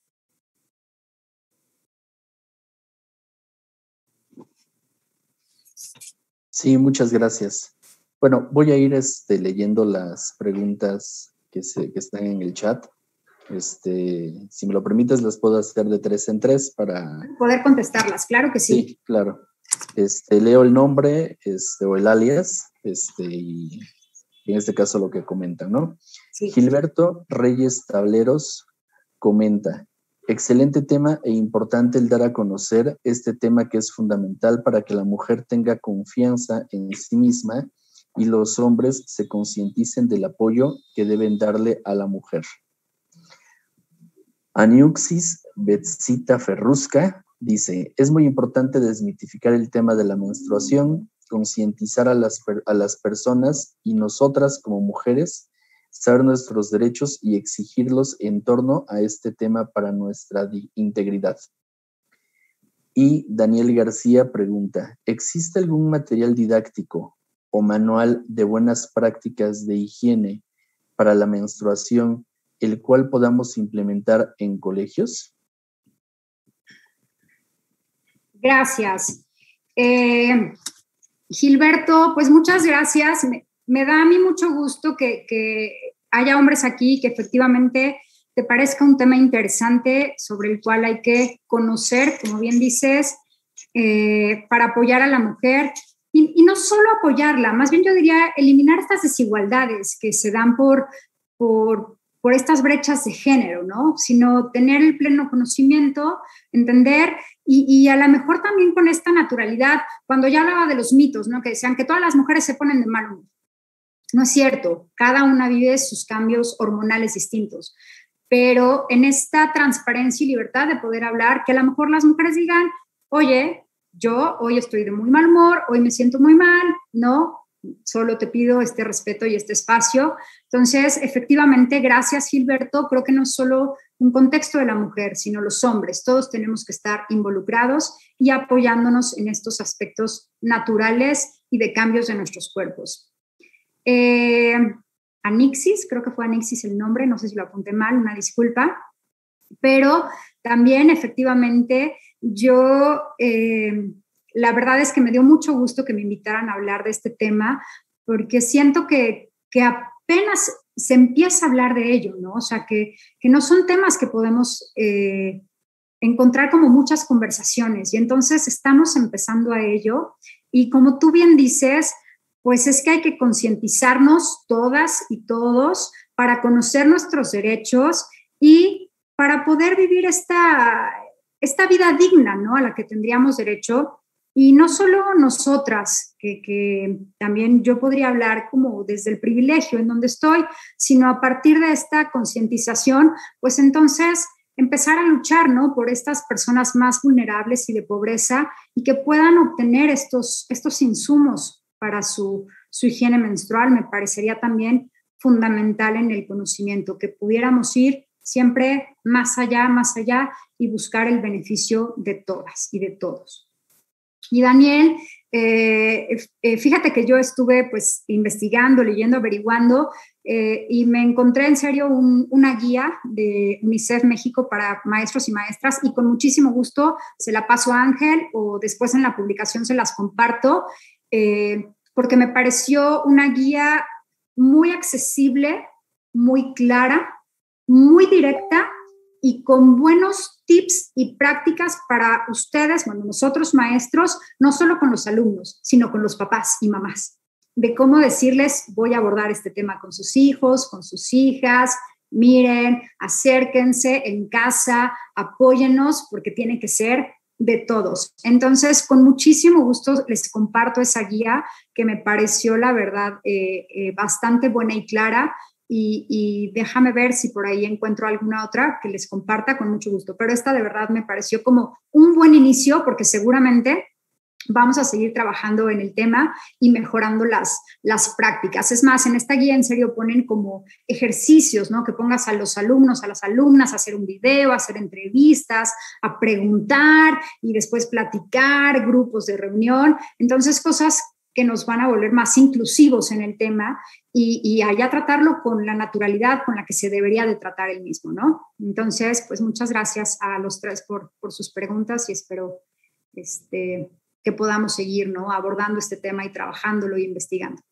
Sí, muchas gracias. Bueno, voy a ir leyendo las preguntas que están en el chat. Si me lo permites, las puedo hacer de 3 en 3 para poder contestarlas, claro que sí. Sí, claro. Leo el nombre o el alias y en este caso lo que comentan, ¿no? Sí. Gilberto Reyes Tableros comenta: excelente tema e importante el dar a conocer este tema que es fundamental para que la mujer tenga confianza en sí misma y los hombres se concienticen del apoyo que deben darle a la mujer. Aniuxis Betzita Ferrusca dice: es muy importante desmitificar el tema de la menstruación, concientizar a las personas y nosotras como mujeres, saber nuestros derechos y exigirlos en torno a este tema para nuestra integridad. Y Daniel García pregunta: ¿existe algún material didáctico o manual de buenas prácticas de higiene para la menstruación el cual podamos implementar en colegios? Gracias. Gilberto, pues muchas gracias. Me da a mí mucho gusto que haya hombres aquí que efectivamente te parezca un tema interesante sobre el cual hay que conocer, como bien dices, para apoyar a la mujer. Y no solo apoyarla, más bien yo diría eliminar estas desigualdades que se dan por estas brechas de género, ¿no? Sino tener el pleno conocimiento, entender y a lo mejor también con esta naturalidad, cuando ya hablaba de los mitos, ¿no? Que decían que todas las mujeres se ponen de mal humor. No es cierto, cada una vive sus cambios hormonales distintos, pero en esta transparencia y libertad de poder hablar, que a lo mejor las mujeres digan: oye, yo hoy estoy de muy mal humor, hoy me siento muy mal, ¿no? Solo te pido este respeto y este espacio. Entonces, efectivamente, gracias, Gilberto. Creo que no es solo un contexto de la mujer, sino los hombres. Todos tenemos que estar involucrados y apoyándonos en estos aspectos naturales y de cambios de nuestros cuerpos. Anixis, creo que fue Anixis el nombre, no sé si lo apunté mal, una disculpa. Pero también efectivamente yo, la verdad es que me dio mucho gusto que me invitaran a hablar de este tema, porque siento que apenas se empieza a hablar de ello, ¿no? O sea, que no son temas que podemos encontrar como muchas conversaciones, y entonces estamos empezando a ello, y como tú bien dices, pues es que hay que concientizarnos todas y todos para conocer nuestros derechos y para poder vivir esta vida digna, ¿no? A la que tendríamos derecho. Y no solo nosotras, que también yo podría hablar como desde el privilegio en donde estoy, sino a partir de esta concientización, pues entonces empezar a luchar, ¿no? Por estas personas más vulnerables y de pobreza, y que puedan obtener estos insumos para su higiene menstrual. Me parecería también fundamental en el conocimiento, que pudiéramos ir siempre más allá y buscar el beneficio de todas y de todos. Y Daniel, fíjate que yo estuve pues investigando, leyendo, averiguando, y me encontré en serio una guía de UNICEF México para maestros y maestras, y con muchísimo gusto se la paso a Ángel, o después en la publicación se las comparto, porque me pareció una guía muy accesible, muy clara, muy directa, y con buenos tips y prácticas para ustedes, bueno, nosotros maestros, no solo con los alumnos, sino con los papás y mamás, de cómo decirles: voy a abordar este tema con sus hijos, con sus hijas, miren, acérquense en casa, apóyennos, porque tiene que ser de todos. Entonces, con muchísimo gusto les comparto esa guía, que me pareció, la verdad, bastante buena y clara. Y déjame ver si por ahí encuentro alguna otra que les comparta con mucho gusto. Pero esta de verdad me pareció como un buen inicio, porque seguramente vamos a seguir trabajando en el tema y mejorando las prácticas. Es más, en esta guía en serio ponen como ejercicios, ¿no? Que pongas a los alumnos, a las alumnas a hacer un video, a hacer entrevistas, a preguntar y después platicar, grupos de reunión. Entonces, cosas que nos van a volver más inclusivos en el tema, y allá tratarlo con la naturalidad con la que se debería de tratar el mismo, ¿no? Entonces, pues muchas gracias a los tres por sus preguntas, y espero que podamos seguir, ¿no? Abordando este tema y trabajándolo y investigando.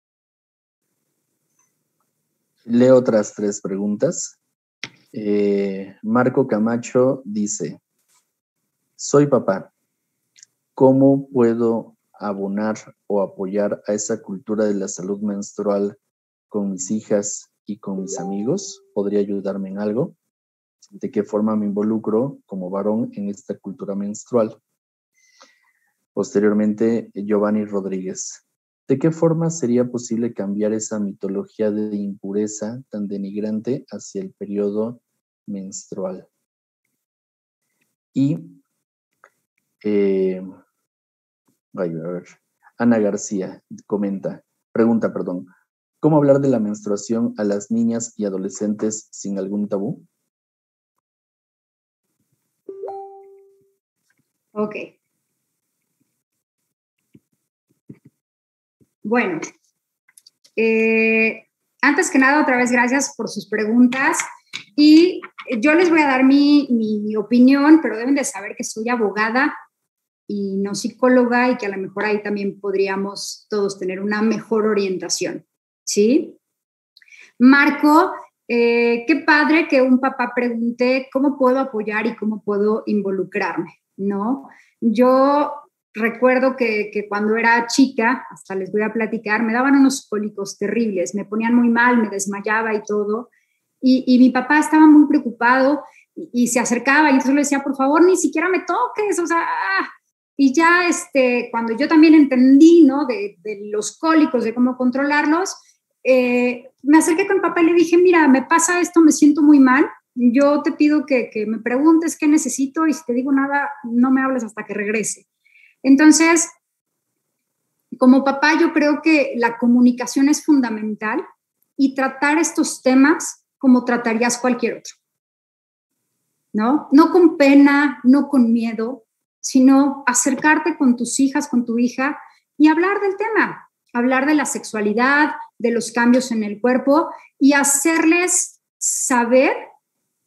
Leo otras 3 preguntas. Marco Camacho dice: soy papá, ¿cómo puedo abonar o apoyar a esa cultura de la salud menstrual con mis hijas y con mis amigos? ¿Podría ayudarme en algo? ¿De qué forma me involucro como varón en esta cultura menstrual? Posteriormente, Giovanni Rodríguez: ¿de qué forma sería posible cambiar esa mitología de impureza tan denigrante hacia el periodo menstrual? Y Ana García pregunta, ¿cómo hablar de la menstruación a las niñas y adolescentes sin algún tabú? Ok. Bueno, antes que nada, otra vez gracias por sus preguntas, y yo les voy a dar mi opinión, pero deben de saber que soy abogada y no psicóloga, y que a lo mejor ahí también podríamos todos tener una mejor orientación, ¿sí? Marco, qué padre que un papá pregunte cómo puedo apoyar y cómo puedo involucrarme, ¿no? Yo recuerdo que cuando era chica, hasta les voy a platicar, me daban unos cólicos terribles, me ponían muy mal, me desmayaba y todo, y mi papá estaba muy preocupado y se acercaba, y entonces le decía: por favor, ni siquiera me toques, o sea, y ya cuando yo también entendí, ¿no? de los cólicos, de cómo controlarlos, me acerqué con mi papá y le dije: mira, me pasa esto, me siento muy mal, yo te pido que me preguntes qué necesito, y si te digo nada, no me hables hasta que regrese. Entonces, como papá, yo creo que la comunicación es fundamental, y tratar estos temas como tratarías cualquier otro, ¿no? No con pena, no con miedo, sino acercarte con tus hijas, con tu hija, y hablar del tema, hablar de la sexualidad, de los cambios en el cuerpo, y hacerles saber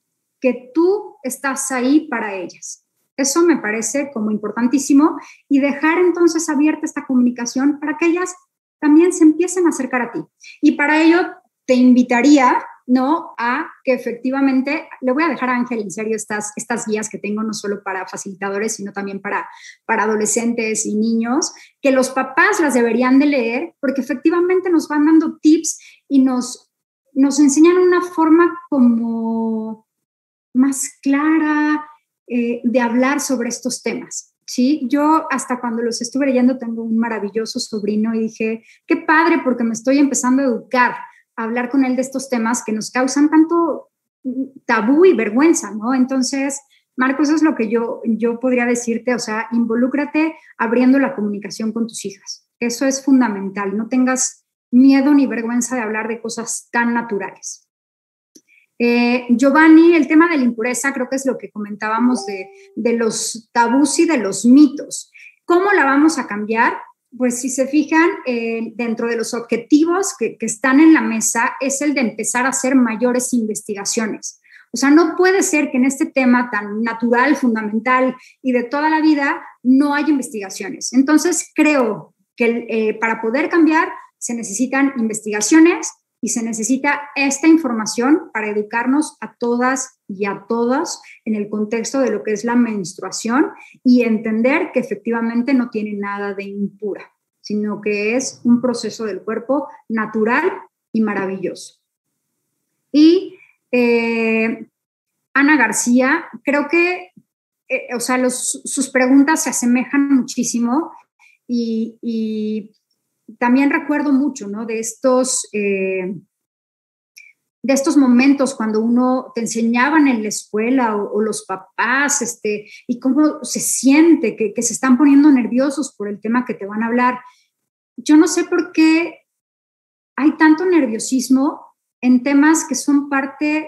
que tú estás ahí para ellas. Eso me parece como importantísimo y dejar entonces abierta esta comunicación para que ellas también se empiecen a acercar a ti. Y para ello te invitaría, ¿no?, a que efectivamente, le voy a dejar a Ángel en serio estas guías que tengo, no solo para facilitadores, sino también para adolescentes y niños, que los papás las deberían de leer, porque efectivamente nos van dando tips y nos enseñan una forma como más clara de hablar sobre estos temas. ¿Sí? Yo hasta cuando los estuve leyendo tengo un maravilloso sobrino y dije, qué padre, porque me estoy empezando a educar, a hablar con él de estos temas que nos causan tanto tabú y vergüenza, ¿no? Entonces, Marcos, eso es lo que yo podría decirte, o sea, involúcrate abriendo la comunicación con tus hijas. Eso es fundamental, no tengas miedo ni vergüenza de hablar de cosas tan naturales. Giovanni, el tema de la impureza creo que es lo que comentábamos de los tabús y de los mitos. ¿Cómo la vamos a cambiar? Pues si se fijan, dentro de los objetivos que están en la mesa es el de empezar a hacer mayores investigaciones. O sea, no puede ser que en este tema tan natural, fundamental y de toda la vida no haya investigaciones. Entonces, creo que para poder cambiar se necesitan investigaciones y se necesita esta información para educarnos a todas y a todos en el contexto de lo que es la menstruación y entender que efectivamente no tiene nada de impura, sino que es un proceso del cuerpo natural y maravilloso. Y Ana García, creo que o sea, sus preguntas se asemejan muchísimo y también recuerdo mucho, ¿no?, de estos momentos cuando uno te enseñaban en la escuela o los papás, y cómo se siente que se están poniendo nerviosos por el tema que te van a hablar. Yo no sé por qué hay tanto nerviosismo en temas que son parte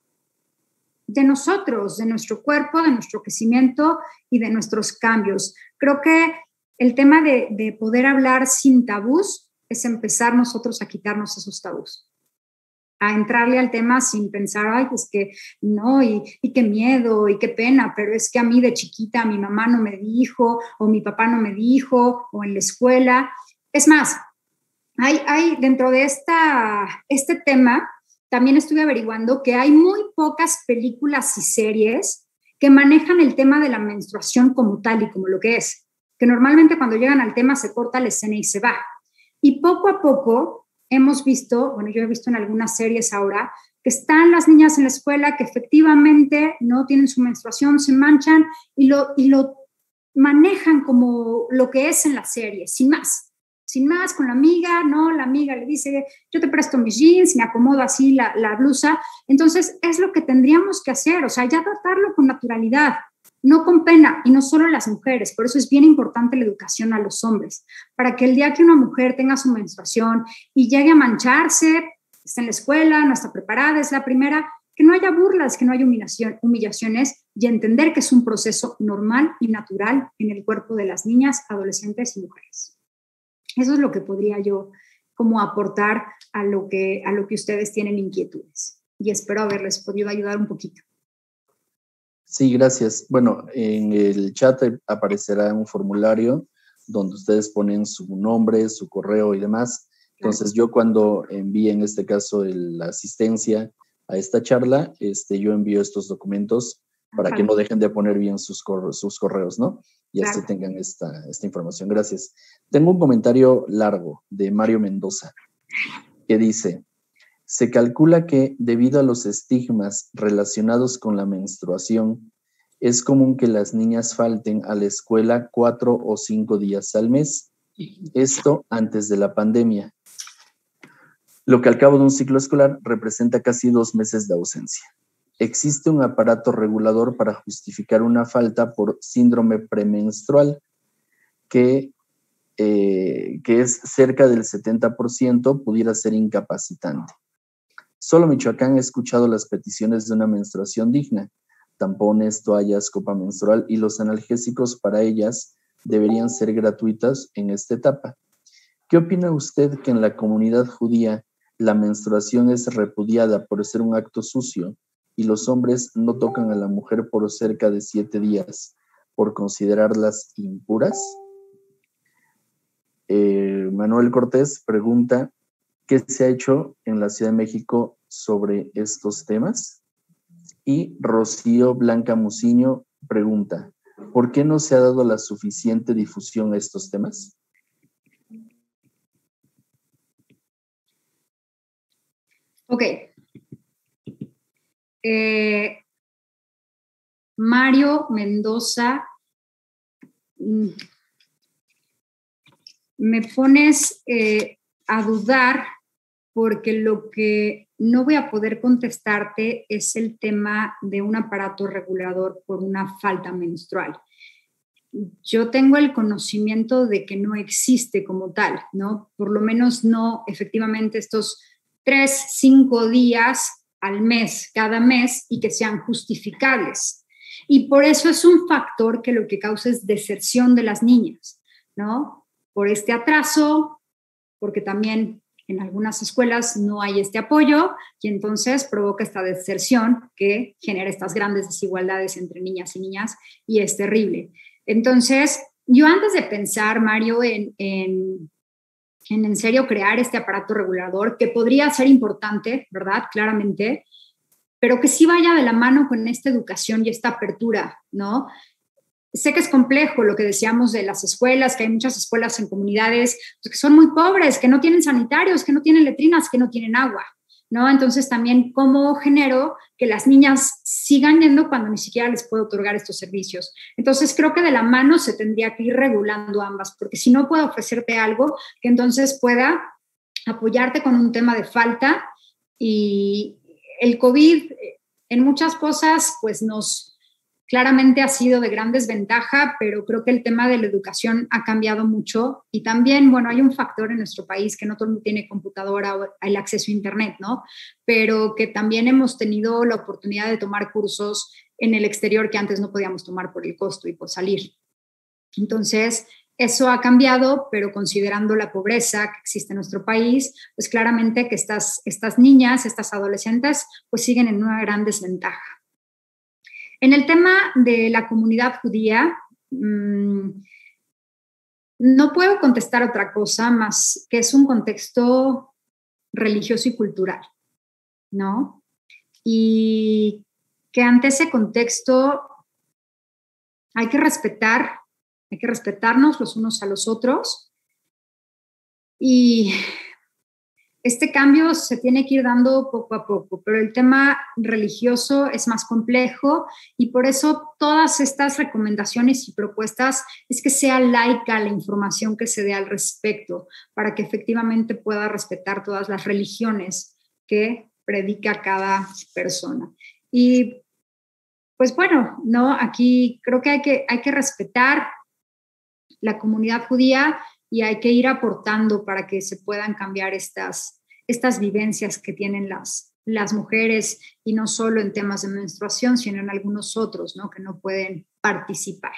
de nosotros, de nuestro cuerpo, de nuestro crecimiento y de nuestros cambios. Creo que el tema de poder hablar sin tabús es empezar nosotros a quitarnos esos tabús, a entrarle al tema sin pensar, ay, pues que no, y qué miedo, y qué pena, pero es que a mí de chiquita mi mamá no me dijo, o mi papá no me dijo, o en la escuela. Es más, hay dentro de este tema, también estuve averiguando que hay muy pocas películas y series que manejan el tema de la menstruación como tal y como lo que es, que normalmente cuando llegan al tema se corta la escena y se va. Y poco a poco hemos visto, bueno, yo he visto en algunas series ahora, que están las niñas en la escuela que efectivamente no tienen su menstruación, se manchan y lo manejan como lo que es en la serie, sin más con la amiga, ¿no? La amiga le dice, yo te presto mis jeans, me acomodo así la blusa. Entonces, es lo que tendríamos que hacer, o sea, ya tratarlo con naturalidad, no con pena, y no solo las mujeres. Por eso es bien importante la educación a los hombres, para que el día que una mujer tenga su menstruación y llegue a mancharse, está en la escuela, no está preparada, es la primera, que no haya burlas, que no haya humillaciones, y entender que es un proceso normal y natural en el cuerpo de las niñas, adolescentes y mujeres. Eso es lo que podría yo como aportar a lo que ustedes tienen inquietudes. Y espero haberles podido ayudar un poquito. Sí, gracias. Bueno, en el chat aparecerá un formulario donde ustedes ponen su nombre, su correo y demás. Entonces, yo cuando envíe, en este caso, la asistencia a esta charla, yo envío estos documentos para que no dejen de poner bien sus correos, ¿no? Y así tengan esta información. Gracias. Tengo un comentario largo de Mario Mendoza que dice, se calcula que debido a los estigmas relacionados con la menstruación, es común que las niñas falten a la escuela 4 o 5 días al mes. Esto antes de la pandemia, lo que al cabo de un ciclo escolar representa casi 2 meses de ausencia. Existe un aparato regulador para justificar una falta por síndrome premenstrual que es cerca del 70%, pudiera ser incapacitante. Solo Michoacán ha escuchado las peticiones de una menstruación digna, tampones, toallas, copa menstrual y los analgésicos para ellas deberían ser gratuitos en esta etapa. ¿Qué opina usted que en la comunidad judía la menstruación es repudiada por ser un acto sucio y los hombres no tocan a la mujer por cerca de 7 días, por considerarlas impuras? Manuel Cortés pregunta, ¿qué se ha hecho en la Ciudad de México sobre estos temas? Y Rocío Blanca Muciño pregunta, ¿por qué no se ha dado la suficiente difusión a estos temas? Ok. Mario Mendoza, me pones a dudar porque lo que no voy a poder contestarte es el tema de un aparato regulador por una falta menstrual. Yo tengo el conocimiento de que no existe como tal, ¿no? Por lo menos no efectivamente estos 3, 5 días al mes, cada mes, y que sean justificables. Y por eso es un factor que lo que causa es deserción de las niñas, ¿no? Por este atraso, porque también en algunas escuelas no hay este apoyo y entonces provoca esta deserción que genera estas grandes desigualdades entre niñas y niñas y es terrible. Entonces, yo antes de pensar, Mario, en serio crear este aparato regulador, que podría ser importante, ¿verdad? Claramente, pero que sí vaya de la mano con esta educación y esta apertura, ¿no? Sé que es complejo lo que decíamos de las escuelas, que hay muchas escuelas en comunidades que son muy pobres, que no tienen sanitarios, que no tienen letrinas, que no tienen agua, ¿no? Entonces también cómo genero que las niñas sigan yendo cuando ni siquiera les puedo otorgar estos servicios. Entonces creo que de la mano se tendría que ir regulando ambas, porque si no puedo ofrecerte algo que entonces pueda apoyarte con un tema de falta y el COVID en muchas cosas pues claramente ha sido de gran desventaja, pero creo que el tema de la educación ha cambiado mucho y también, bueno, hay un factor en nuestro país que no todo el mundo tiene computadora o el acceso a internet, ¿no? Pero que también hemos tenido la oportunidad de tomar cursos en el exterior que antes no podíamos tomar por el costo y por salir. Entonces, eso ha cambiado, pero considerando la pobreza que existe en nuestro país, pues claramente que estas niñas, estas adolescentes, pues siguen en una gran desventaja. En el tema de la comunidad judía, no puedo contestar otra cosa más que es un contexto religioso y cultural, ¿no? Y que ante ese contexto hay que respetarnos los unos a los otros y este cambio se tiene que ir dando poco a poco, pero el tema religioso es más complejo y por eso todas estas recomendaciones y propuestas es que sea laica la información que se dé al respecto para que efectivamente pueda respetar todas las religiones que predica cada persona. Y pues bueno, ¿no? Aquí creo que hay que respetar la comunidad judía y hay que ir aportando para que se puedan cambiar estas vivencias que tienen las mujeres y no solo en temas de menstruación, sino en algunos otros, ¿no? Que no pueden participar.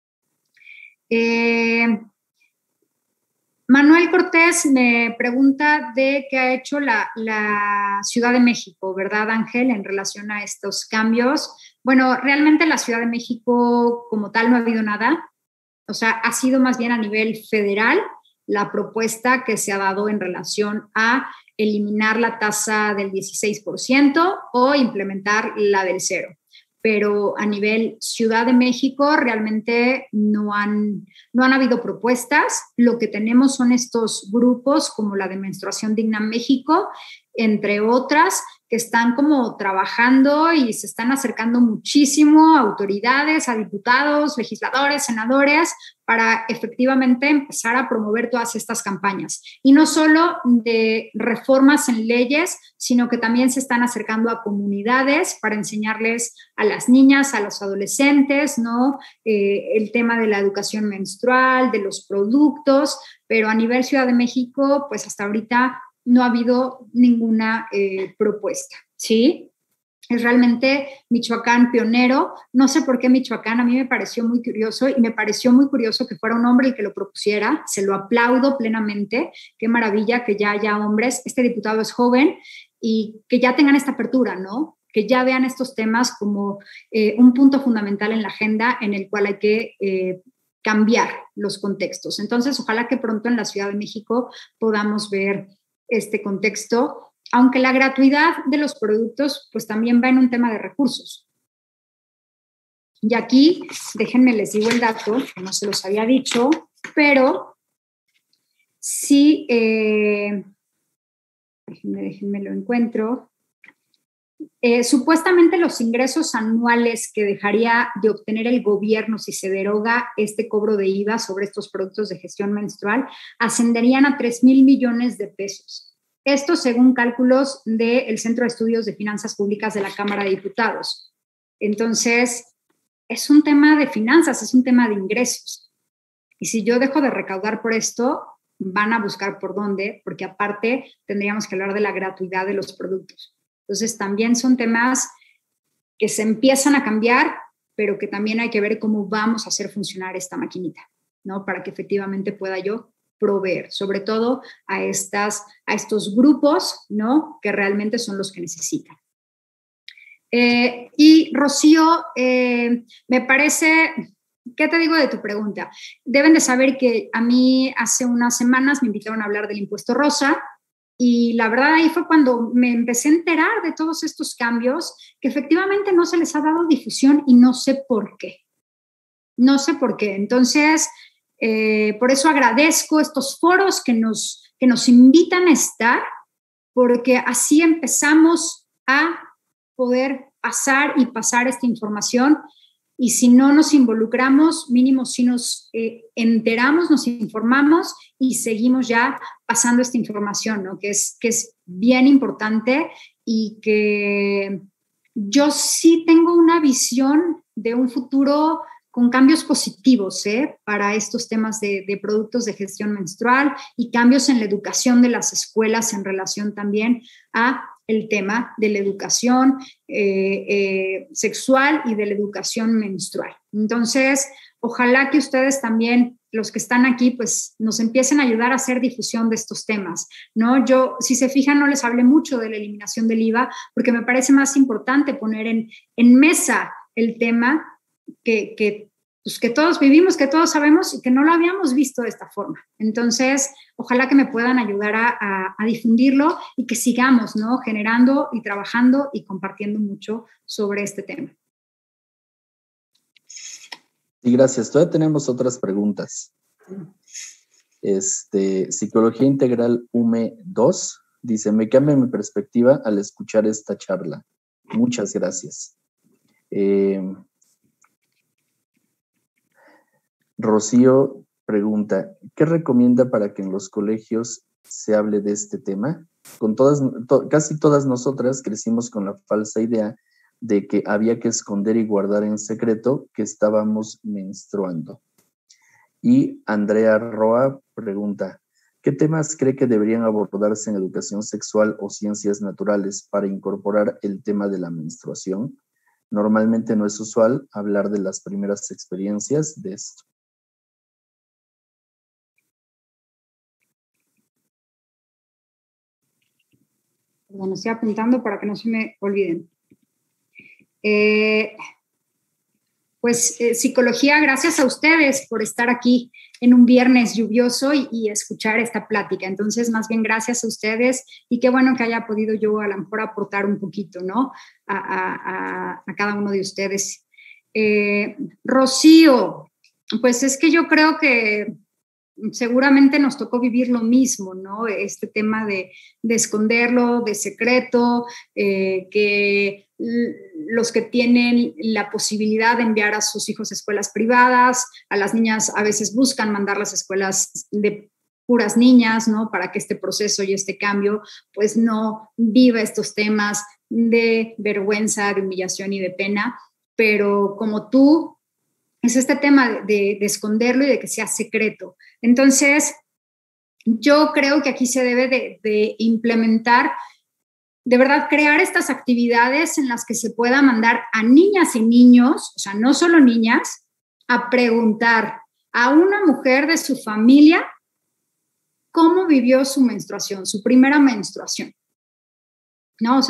Manuel Cortés me pregunta de qué ha hecho la Ciudad de México, ¿verdad, Ángel, en relación a estos cambios? Bueno, realmente la Ciudad de México como tal no ha habido nada. O sea, ha sido más bien a nivel federal la propuesta que se ha dado en relación a eliminar la tasa del 16% o implementar la del 0%. Pero a nivel Ciudad de México realmente no han habido propuestas. Lo que tenemos son estos grupos como la de Menstruación Digna México, entre otras, que están como trabajando y se están acercando muchísimo a autoridades, a diputados, legisladores, senadores, para efectivamente empezar a promover todas estas campañas. Y no solo de reformas en leyes, sino que también se están acercando a comunidades para enseñarles a las niñas, a los adolescentes, ¿no? El tema de la educación menstrual, de los productos, pero a nivel Ciudad de México, pues hasta ahorita no ha habido ninguna propuesta, ¿sí? Es realmente Michoacán pionero. No sé por qué Michoacán, a mí me pareció muy curioso y me pareció muy curioso que fuera un hombre el que lo propusiera. Se lo aplaudo plenamente. Qué maravilla que ya haya hombres. Este diputado es joven y que ya tengan esta apertura, ¿no? que ya vean estos temas como un punto fundamental en la agenda en el cual hay que cambiar los contextos. Entonces, ojalá que pronto en la Ciudad de México podamos ver este contexto, aunque la gratuidad de los productos pues también va en un tema de recursos. Y aquí, déjenme les digo el dato, que no se los había dicho, pero sí, déjenme lo encuentro. Supuestamente los ingresos anuales que dejaría de obtener el gobierno si se deroga este cobro de IVA sobre estos productos de gestión menstrual ascenderían a 3,000 millones de pesos. Esto según cálculos del Centro de Estudios de Finanzas Públicas de la Cámara de Diputados. Entonces, es un tema de finanzas, es un tema de ingresos. Y si yo dejo de recaudar por esto, van a buscar por dónde, porque aparte tendríamos que hablar de la gratuidad de los productos. Entonces, también son temas que se empiezan a cambiar, pero que también hay que ver cómo vamos a hacer funcionar esta maquinita, ¿no? Para que efectivamente pueda yo proveer, sobre todo a estos grupos, ¿no? Que realmente son los que necesitan. Y Rocío, me parece, ¿qué te digo de tu pregunta? Deben de saber que a mí hace unas semanas me invitaron a hablar del impuesto rosa y la verdad ahí fue cuando me empecé a enterar de todos estos cambios que efectivamente no se les ha dado difusión y no sé por qué. No sé por qué. Entonces, por eso agradezco estos foros que nos invitan a estar, porque así empezamos a poder pasar esta información y si no nos involucramos, mínimo si nos enteramos, nos informamos y seguimos ya pasando esta información, ¿no? Que es bien importante y que yo sí tengo una visión de un futuro con cambios positivos para estos temas de productos de gestión menstrual y cambios en la educación de las escuelas en relación también a el tema de la educación sexual y de la educación menstrual. Entonces, ojalá que ustedes también, los que están aquí, pues nos empiecen a ayudar a hacer difusión de estos temas, ¿no? Yo, si se fijan, no les hablé mucho de la eliminación del IVA porque me parece más importante poner en mesa el tema que todos vivimos, que todos sabemos y que no lo habíamos visto de esta forma. Entonces, ojalá que me puedan ayudar a difundirlo y que sigamos, ¿no? Generando y trabajando y compartiendo mucho sobre este tema. Sí, gracias. Todavía tenemos otras preguntas. Psicología Integral UME 2 dice, me cambia mi perspectiva al escuchar esta charla. Muchas gracias. Rocío pregunta, ¿qué recomienda para que en los colegios se hable de este tema? Casi todas nosotras crecimos con la falsa idea de que había que esconder y guardar en secreto que estábamos menstruando. Y Andrea Roa pregunta, ¿qué temas cree que deberían abordarse en educación sexual o ciencias naturales para incorporar el tema de la menstruación? Normalmente no es usual hablar de las primeras experiencias de esto. Bueno, estoy apuntando para que no se me olviden. Psicología, gracias a ustedes por estar aquí en un viernes lluvioso y escuchar esta plática. Entonces, más bien gracias a ustedes y qué bueno que haya podido yo a lo mejor aportar un poquito, ¿no? A cada uno de ustedes. Rocío, pues es que yo creo que seguramente nos tocó vivir lo mismo, ¿no? Este tema de esconderlo, de secreto, que los que tienen la posibilidad de enviar a sus hijos a escuelas privadas, a las niñas a veces buscan mandarlas a escuelas de puras niñas, ¿no? Para que este proceso y este cambio, pues no viva estos temas de vergüenza, de humillación y de pena, pero como tú, es este tema de esconderlo y de que sea secreto. Entonces, yo creo que aquí se debe de implementar, de verdad, crear estas actividades en las que se pueda mandar a niñas y niños, o sea, no solo niñas, a preguntar a una mujer de su familia cómo vivió su menstruación, su primera menstruación. ¿No? O sea,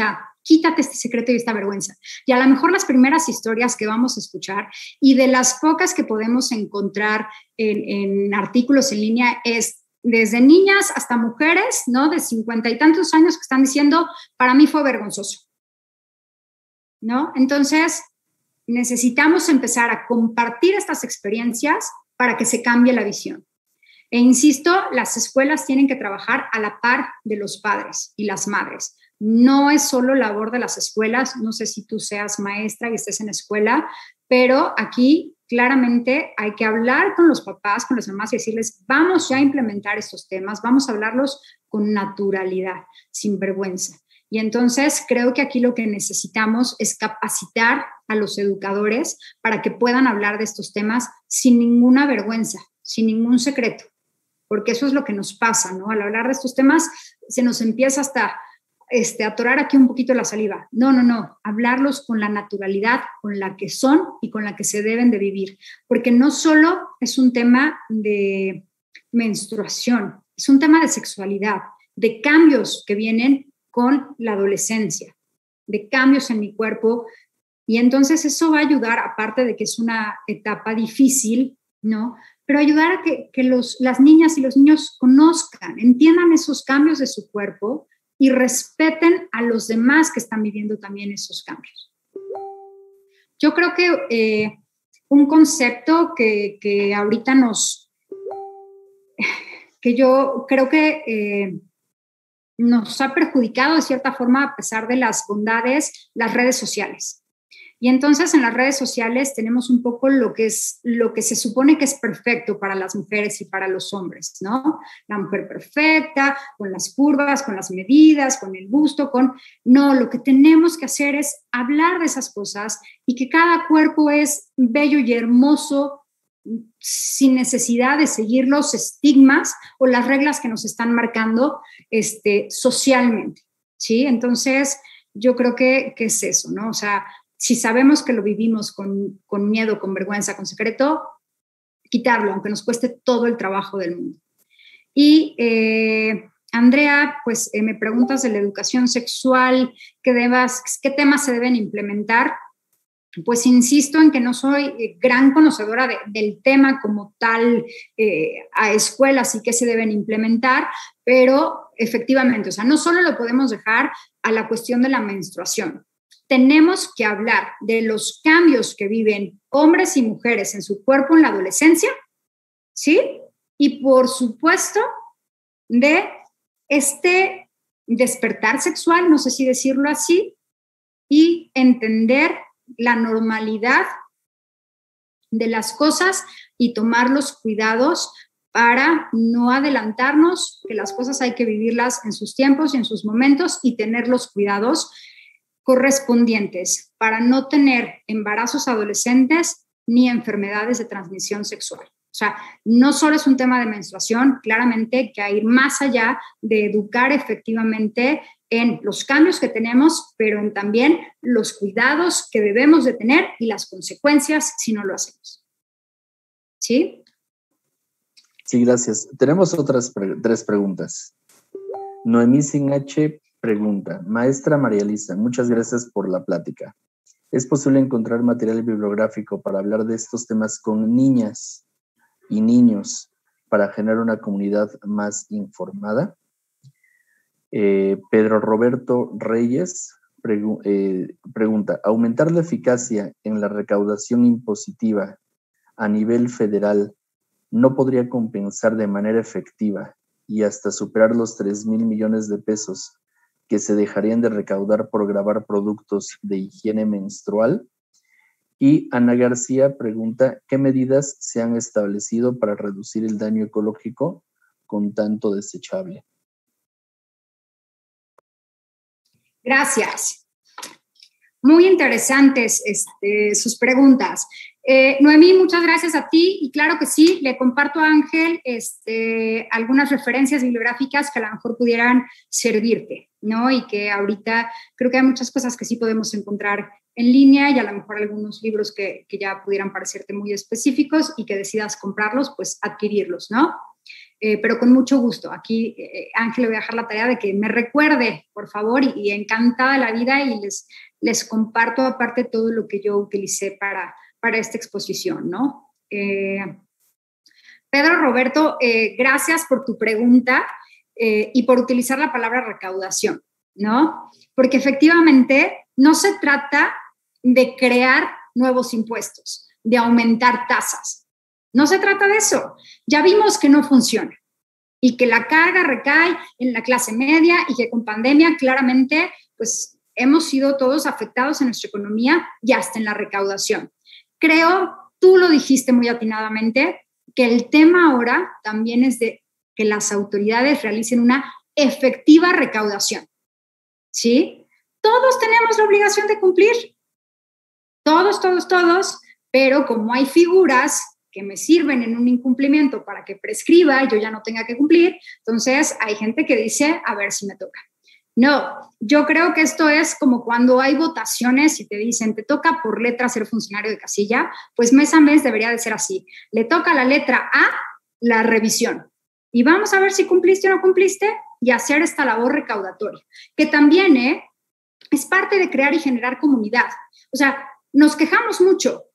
quítate este secreto y esta vergüenza. Y a lo mejor las primeras historias que vamos a escuchar y de las pocas que podemos encontrar en artículos en línea es desde niñas hasta mujeres, ¿no? De 50 y tantos años que están diciendo, para mí fue vergonzoso, ¿no? Entonces, necesitamos empezar a compartir estas experiencias para que se cambie la visión. E insisto, las escuelas tienen que trabajar a la par de los padres y las madres. No es solo labor de las escuelas, no sé si tú seas maestra y estés en escuela, pero aquí claramente hay que hablar con los papás, con las mamás y decirles, vamos ya a implementar estos temas, vamos a hablarlos con naturalidad, sin vergüenza. Y entonces creo que aquí lo que necesitamos es capacitar a los educadores para que puedan hablar de estos temas sin ninguna vergüenza, sin ningún secreto, porque eso es lo que nos pasa, ¿no? Al hablar de estos temas se nos empieza hasta atorar aquí un poquito la saliva. No, hablarlos con la naturalidad con la que son y con la que se deben de vivir, porque no solo es un tema de menstruación, es un tema de sexualidad, de cambios que vienen con la adolescencia, de cambios en mi cuerpo, y entonces eso va a ayudar, aparte de que es una etapa difícil, ¿no? Pero ayudar a que las niñas y los niños conozcan, entiendan esos cambios de su cuerpo y respeten a los demás que están viviendo también esos cambios. Yo creo que un concepto que ahorita que yo creo que nos ha perjudicado de cierta forma, a pesar de las bondades, las redes sociales. Y entonces en las redes sociales tenemos un poco lo que se supone que es perfecto para las mujeres y para los hombres, ¿no? La mujer perfecta, con las curvas, con las medidas, con el busto, No, lo que tenemos que hacer es hablar de esas cosas y que cada cuerpo es bello y hermoso sin necesidad de seguir los estigmas o las reglas que nos están marcando socialmente, ¿sí? Entonces, yo creo que es eso, ¿no? O sea, si sabemos que lo vivimos con miedo, con vergüenza, con secreto, quitarlo, aunque nos cueste todo el trabajo del mundo. Y Andrea, pues me preguntas de la educación sexual, ¿qué temas se deben implementar? Pues insisto en que no soy gran conocedora del tema como tal a escuelas y que se deben implementar, pero efectivamente, o sea, no solo lo podemos dejar a la cuestión de la menstruación. Tenemos que hablar de los cambios que viven hombres y mujeres en su cuerpo en la adolescencia, ¿sí? Y por supuesto, de este despertar sexual, no sé si decirlo así, y entender la normalidad de las cosas y tomar los cuidados para no adelantarnos, que las cosas hay que vivirlas en sus tiempos y en sus momentos y tener los cuidados correspondientes para no tener embarazos adolescentes ni enfermedades de transmisión sexual. O sea, no solo es un tema de menstruación, claramente que hay que ir más allá de educar efectivamente en los cambios que tenemos, pero en también los cuidados que debemos de tener y las consecuencias si no lo hacemos. ¿Sí? Sí, gracias. Tenemos otras tres preguntas. Noemí Sin H pregunta, maestra María Elisa, muchas gracias por la plática. ¿Es posible encontrar material bibliográfico para hablar de estos temas con niñas y niños para generar una comunidad más informada? Pedro Roberto Reyes pregunta, ¿aumentar la eficacia en la recaudación impositiva a nivel federal no podría compensar de manera efectiva y hasta superar los 3,000 millones de pesos que se dejarían de recaudar por grabar productos de higiene menstrual? Y Ana García pregunta, ¿qué medidas se han establecido para reducir el daño ecológico con tanto desechable? Gracias. Muy interesantes sus preguntas. Noemí, muchas gracias a ti y claro que sí, le comparto a Ángel algunas referencias bibliográficas que a lo mejor pudieran servirte, ¿no? Y que ahorita creo que hay muchas cosas que sí podemos encontrar en línea y a lo mejor algunos libros que ya pudieran parecerte muy específicos y que decidas comprarlos, pues adquirirlos, ¿no? pero con mucho gusto. Aquí, Ángel, le voy a dejar la tarea de que me recuerde, por favor, y encantada la vida, y les comparto aparte todo lo que yo utilicé para esta exposición, ¿no? Pedro Roberto, gracias por tu pregunta y por utilizar la palabra recaudación, ¿no? Porque efectivamente no se trata de crear nuevos impuestos, de aumentar tasas. No se trata de eso. Ya vimos que no funciona y que la carga recae en la clase media y que con pandemia claramente pues hemos sido todos afectados en nuestra economía y hasta en la recaudación. Creo, tú lo dijiste muy atinadamente, que el tema ahora también es de que las autoridades realicen una efectiva recaudación, ¿sí? Todos tenemos la obligación de cumplir, todos, pero como hay figuras que me sirven en un incumplimiento para que prescriba y yo ya no tenga que cumplir, entonces hay gente que dice, a ver si me toca. No, yo creo que esto es como cuando hay votaciones y te dicen, te toca por letra ser funcionario de casilla, pues mes a mes debería de ser así. Le toca la letra A, la revisión. Y vamos a ver si cumpliste o no cumpliste y hacer esta labor recaudatoria, que también es parte de crear y generar comunidad. O sea, nos quejamos mucho,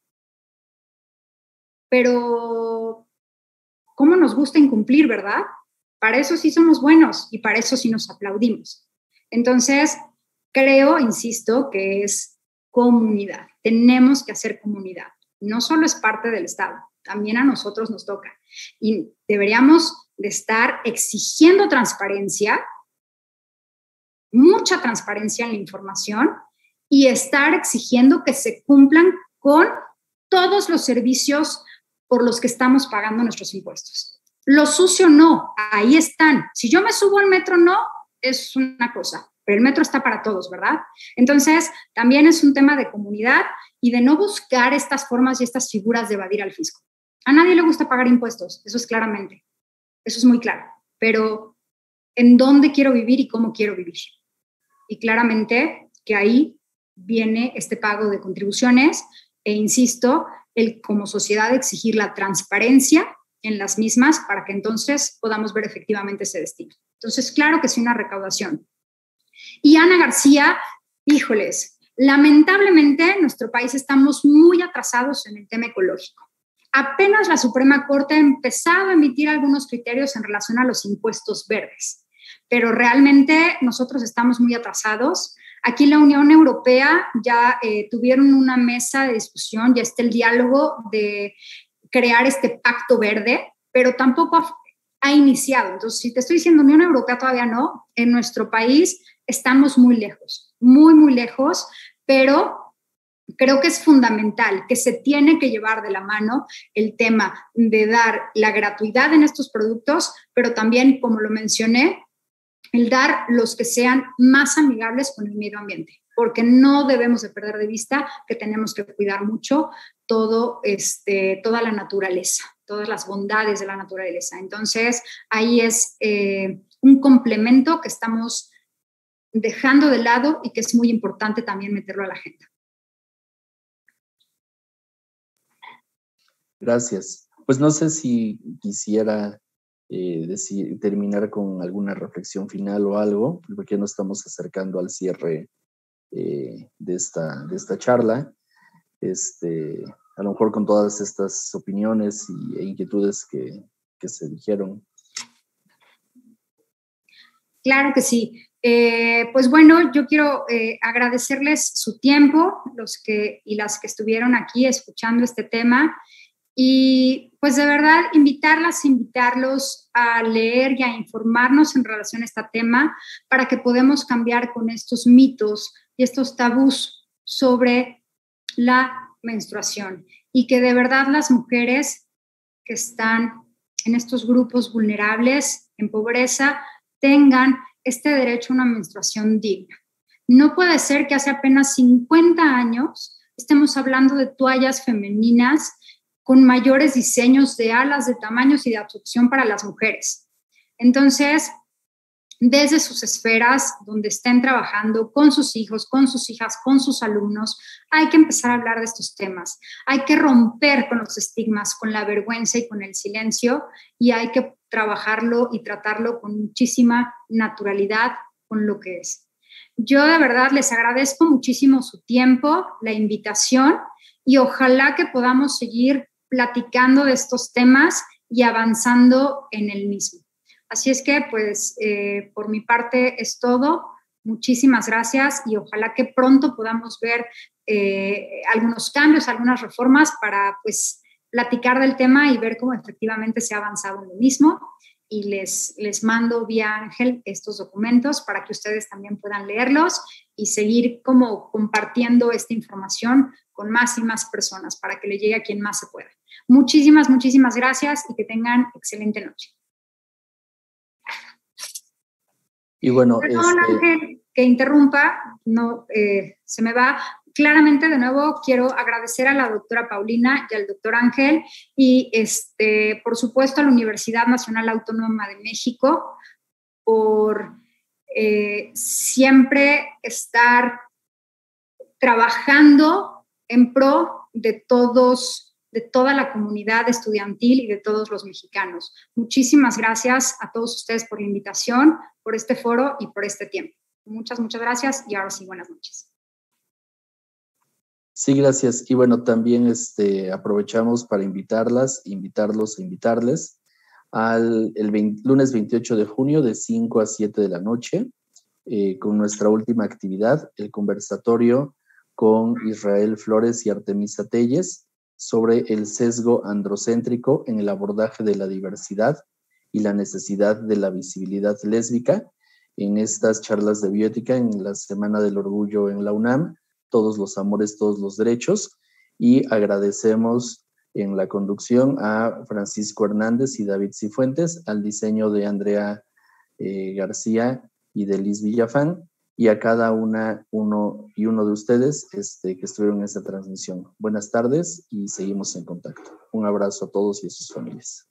pero ¿cómo nos gusta incumplir, verdad? Para eso sí somos buenos y para eso sí nos aplaudimos. Entonces, creo, insisto, que es comunidad. Tenemos que hacer comunidad. No solo es parte del Estado, también a nosotros nos toca. Y deberíamos de estar exigiendo transparencia, mucha transparencia en la información, y estar exigiendo que se cumplan con todos los servicios por los que estamos pagando nuestros impuestos. Lo sucio no, ahí están. Si yo me subo al metro, no, es una cosa, pero el metro está para todos, ¿verdad? Entonces, también es un tema de comunidad y de no buscar estas formas y estas figuras de evadir al fisco. A nadie le gusta pagar impuestos, eso es claramente, eso es muy claro, pero ¿en dónde quiero vivir y cómo quiero vivir? Y claramente que ahí viene este pago de contribuciones e insisto, el como sociedad exigir la transparencia en las mismas para que entonces podamos ver efectivamente ese destino. Entonces, claro que sí, una recaudación. Y Ana García, híjoles, lamentablemente en nuestro país estamos muy atrasados en el tema ecológico. Apenas la Suprema Corte ha empezado a emitir algunos criterios en relación a los impuestos verdes, pero realmente nosotros estamos muy atrasados. Aquí la Unión Europea ya tuvieron una mesa de discusión, ya está el diálogo de crear este pacto verde, pero tampoco ha iniciado. Entonces, si te estoy diciendo Unión Europea todavía no, en nuestro país estamos muy lejos, muy lejos, pero creo que es fundamental, que se tiene que llevar de la mano el tema de dar la gratuidad en estos productos, pero también, como lo mencioné, el dar los que sean más amigables con el medio ambiente, porque no debemos de perder de vista que tenemos que cuidar mucho toda la naturaleza, todas las bondades de la naturaleza. Entonces, ahí es un complemento que estamos dejando de lado y que es muy importante también meterlo a la agenda. Gracias. Pues no sé si quisiera terminar con alguna reflexión final o algo, porque nos estamos acercando al cierre de esta charla. A lo mejor con todas estas opiniones e inquietudes que se dijeron. Claro que sí. Pues bueno, yo quiero agradecerles su tiempo, los que y las que estuvieron aquí escuchando este tema. Y pues de verdad invitarlos a leer y a informarnos en relación a este tema para que podamos cambiar con estos mitos y estos tabús sobre la menstruación y que de verdad las mujeres que están en estos grupos vulnerables, en pobreza, tengan este derecho a una menstruación digna. No puede ser que hace apenas 50 años estemos hablando de toallas femeninas con mayores diseños de alas, de tamaños y de absorción para las mujeres. Entonces, desde sus esferas donde estén trabajando con sus hijos, con sus hijas, con sus alumnos, hay que empezar a hablar de estos temas. Hay que romper con los estigmas, con la vergüenza y con el silencio y hay que trabajarlo y tratarlo con muchísima naturalidad con lo que es. Yo de verdad les agradezco muchísimo su tiempo, la invitación, y ojalá que podamos seguir platicando de estos temas y avanzando en el mismo. Así es que, pues, por mi parte es todo. Muchísimas gracias y ojalá que pronto podamos ver algunos cambios, algunas reformas para, pues, platicar del tema y ver cómo efectivamente se ha avanzado en lo mismo. Y les mando vía Ángel estos documentos para que ustedes también puedan leerlos y seguir como compartiendo esta información con más y más personas para que le llegue a quien más se pueda. Muchísimas, muchísimas gracias y que tengan excelente noche. Y bueno, perdón, Ángel, que interrumpa, no, se me va. Claramente, de nuevo, quiero agradecer a la doctora Paulina y al doctor Ángel y, por supuesto, a la Universidad Nacional Autónoma de México por siempre estar trabajando en pro de todos, de toda la comunidad estudiantil y de todos los mexicanos. Muchísimas gracias a todos ustedes por la invitación, por este foro y por este tiempo. Muchas, muchas gracias y ahora sí, buenas noches. Sí, gracias. Y bueno, también aprovechamos para invitarles al lunes 28 de junio de 5 a 7 de la noche con nuestra última actividad, el conversatorio con Israel Flores y Artemisa Telles sobre el sesgo androcéntrico en el abordaje de la diversidad y la necesidad de la visibilidad lésbica en estas charlas de bioética en la Semana del Orgullo en la UNAM. Todos los amores, todos los derechos, y agradecemos en la conducción a Francisco Hernández y David Cifuentes, al diseño de Andrea García y de Liz Villafán, y a cada uno de ustedes que estuvieron en esta transmisión. Buenas tardes y seguimos en contacto. Un abrazo a todos y a sus familias.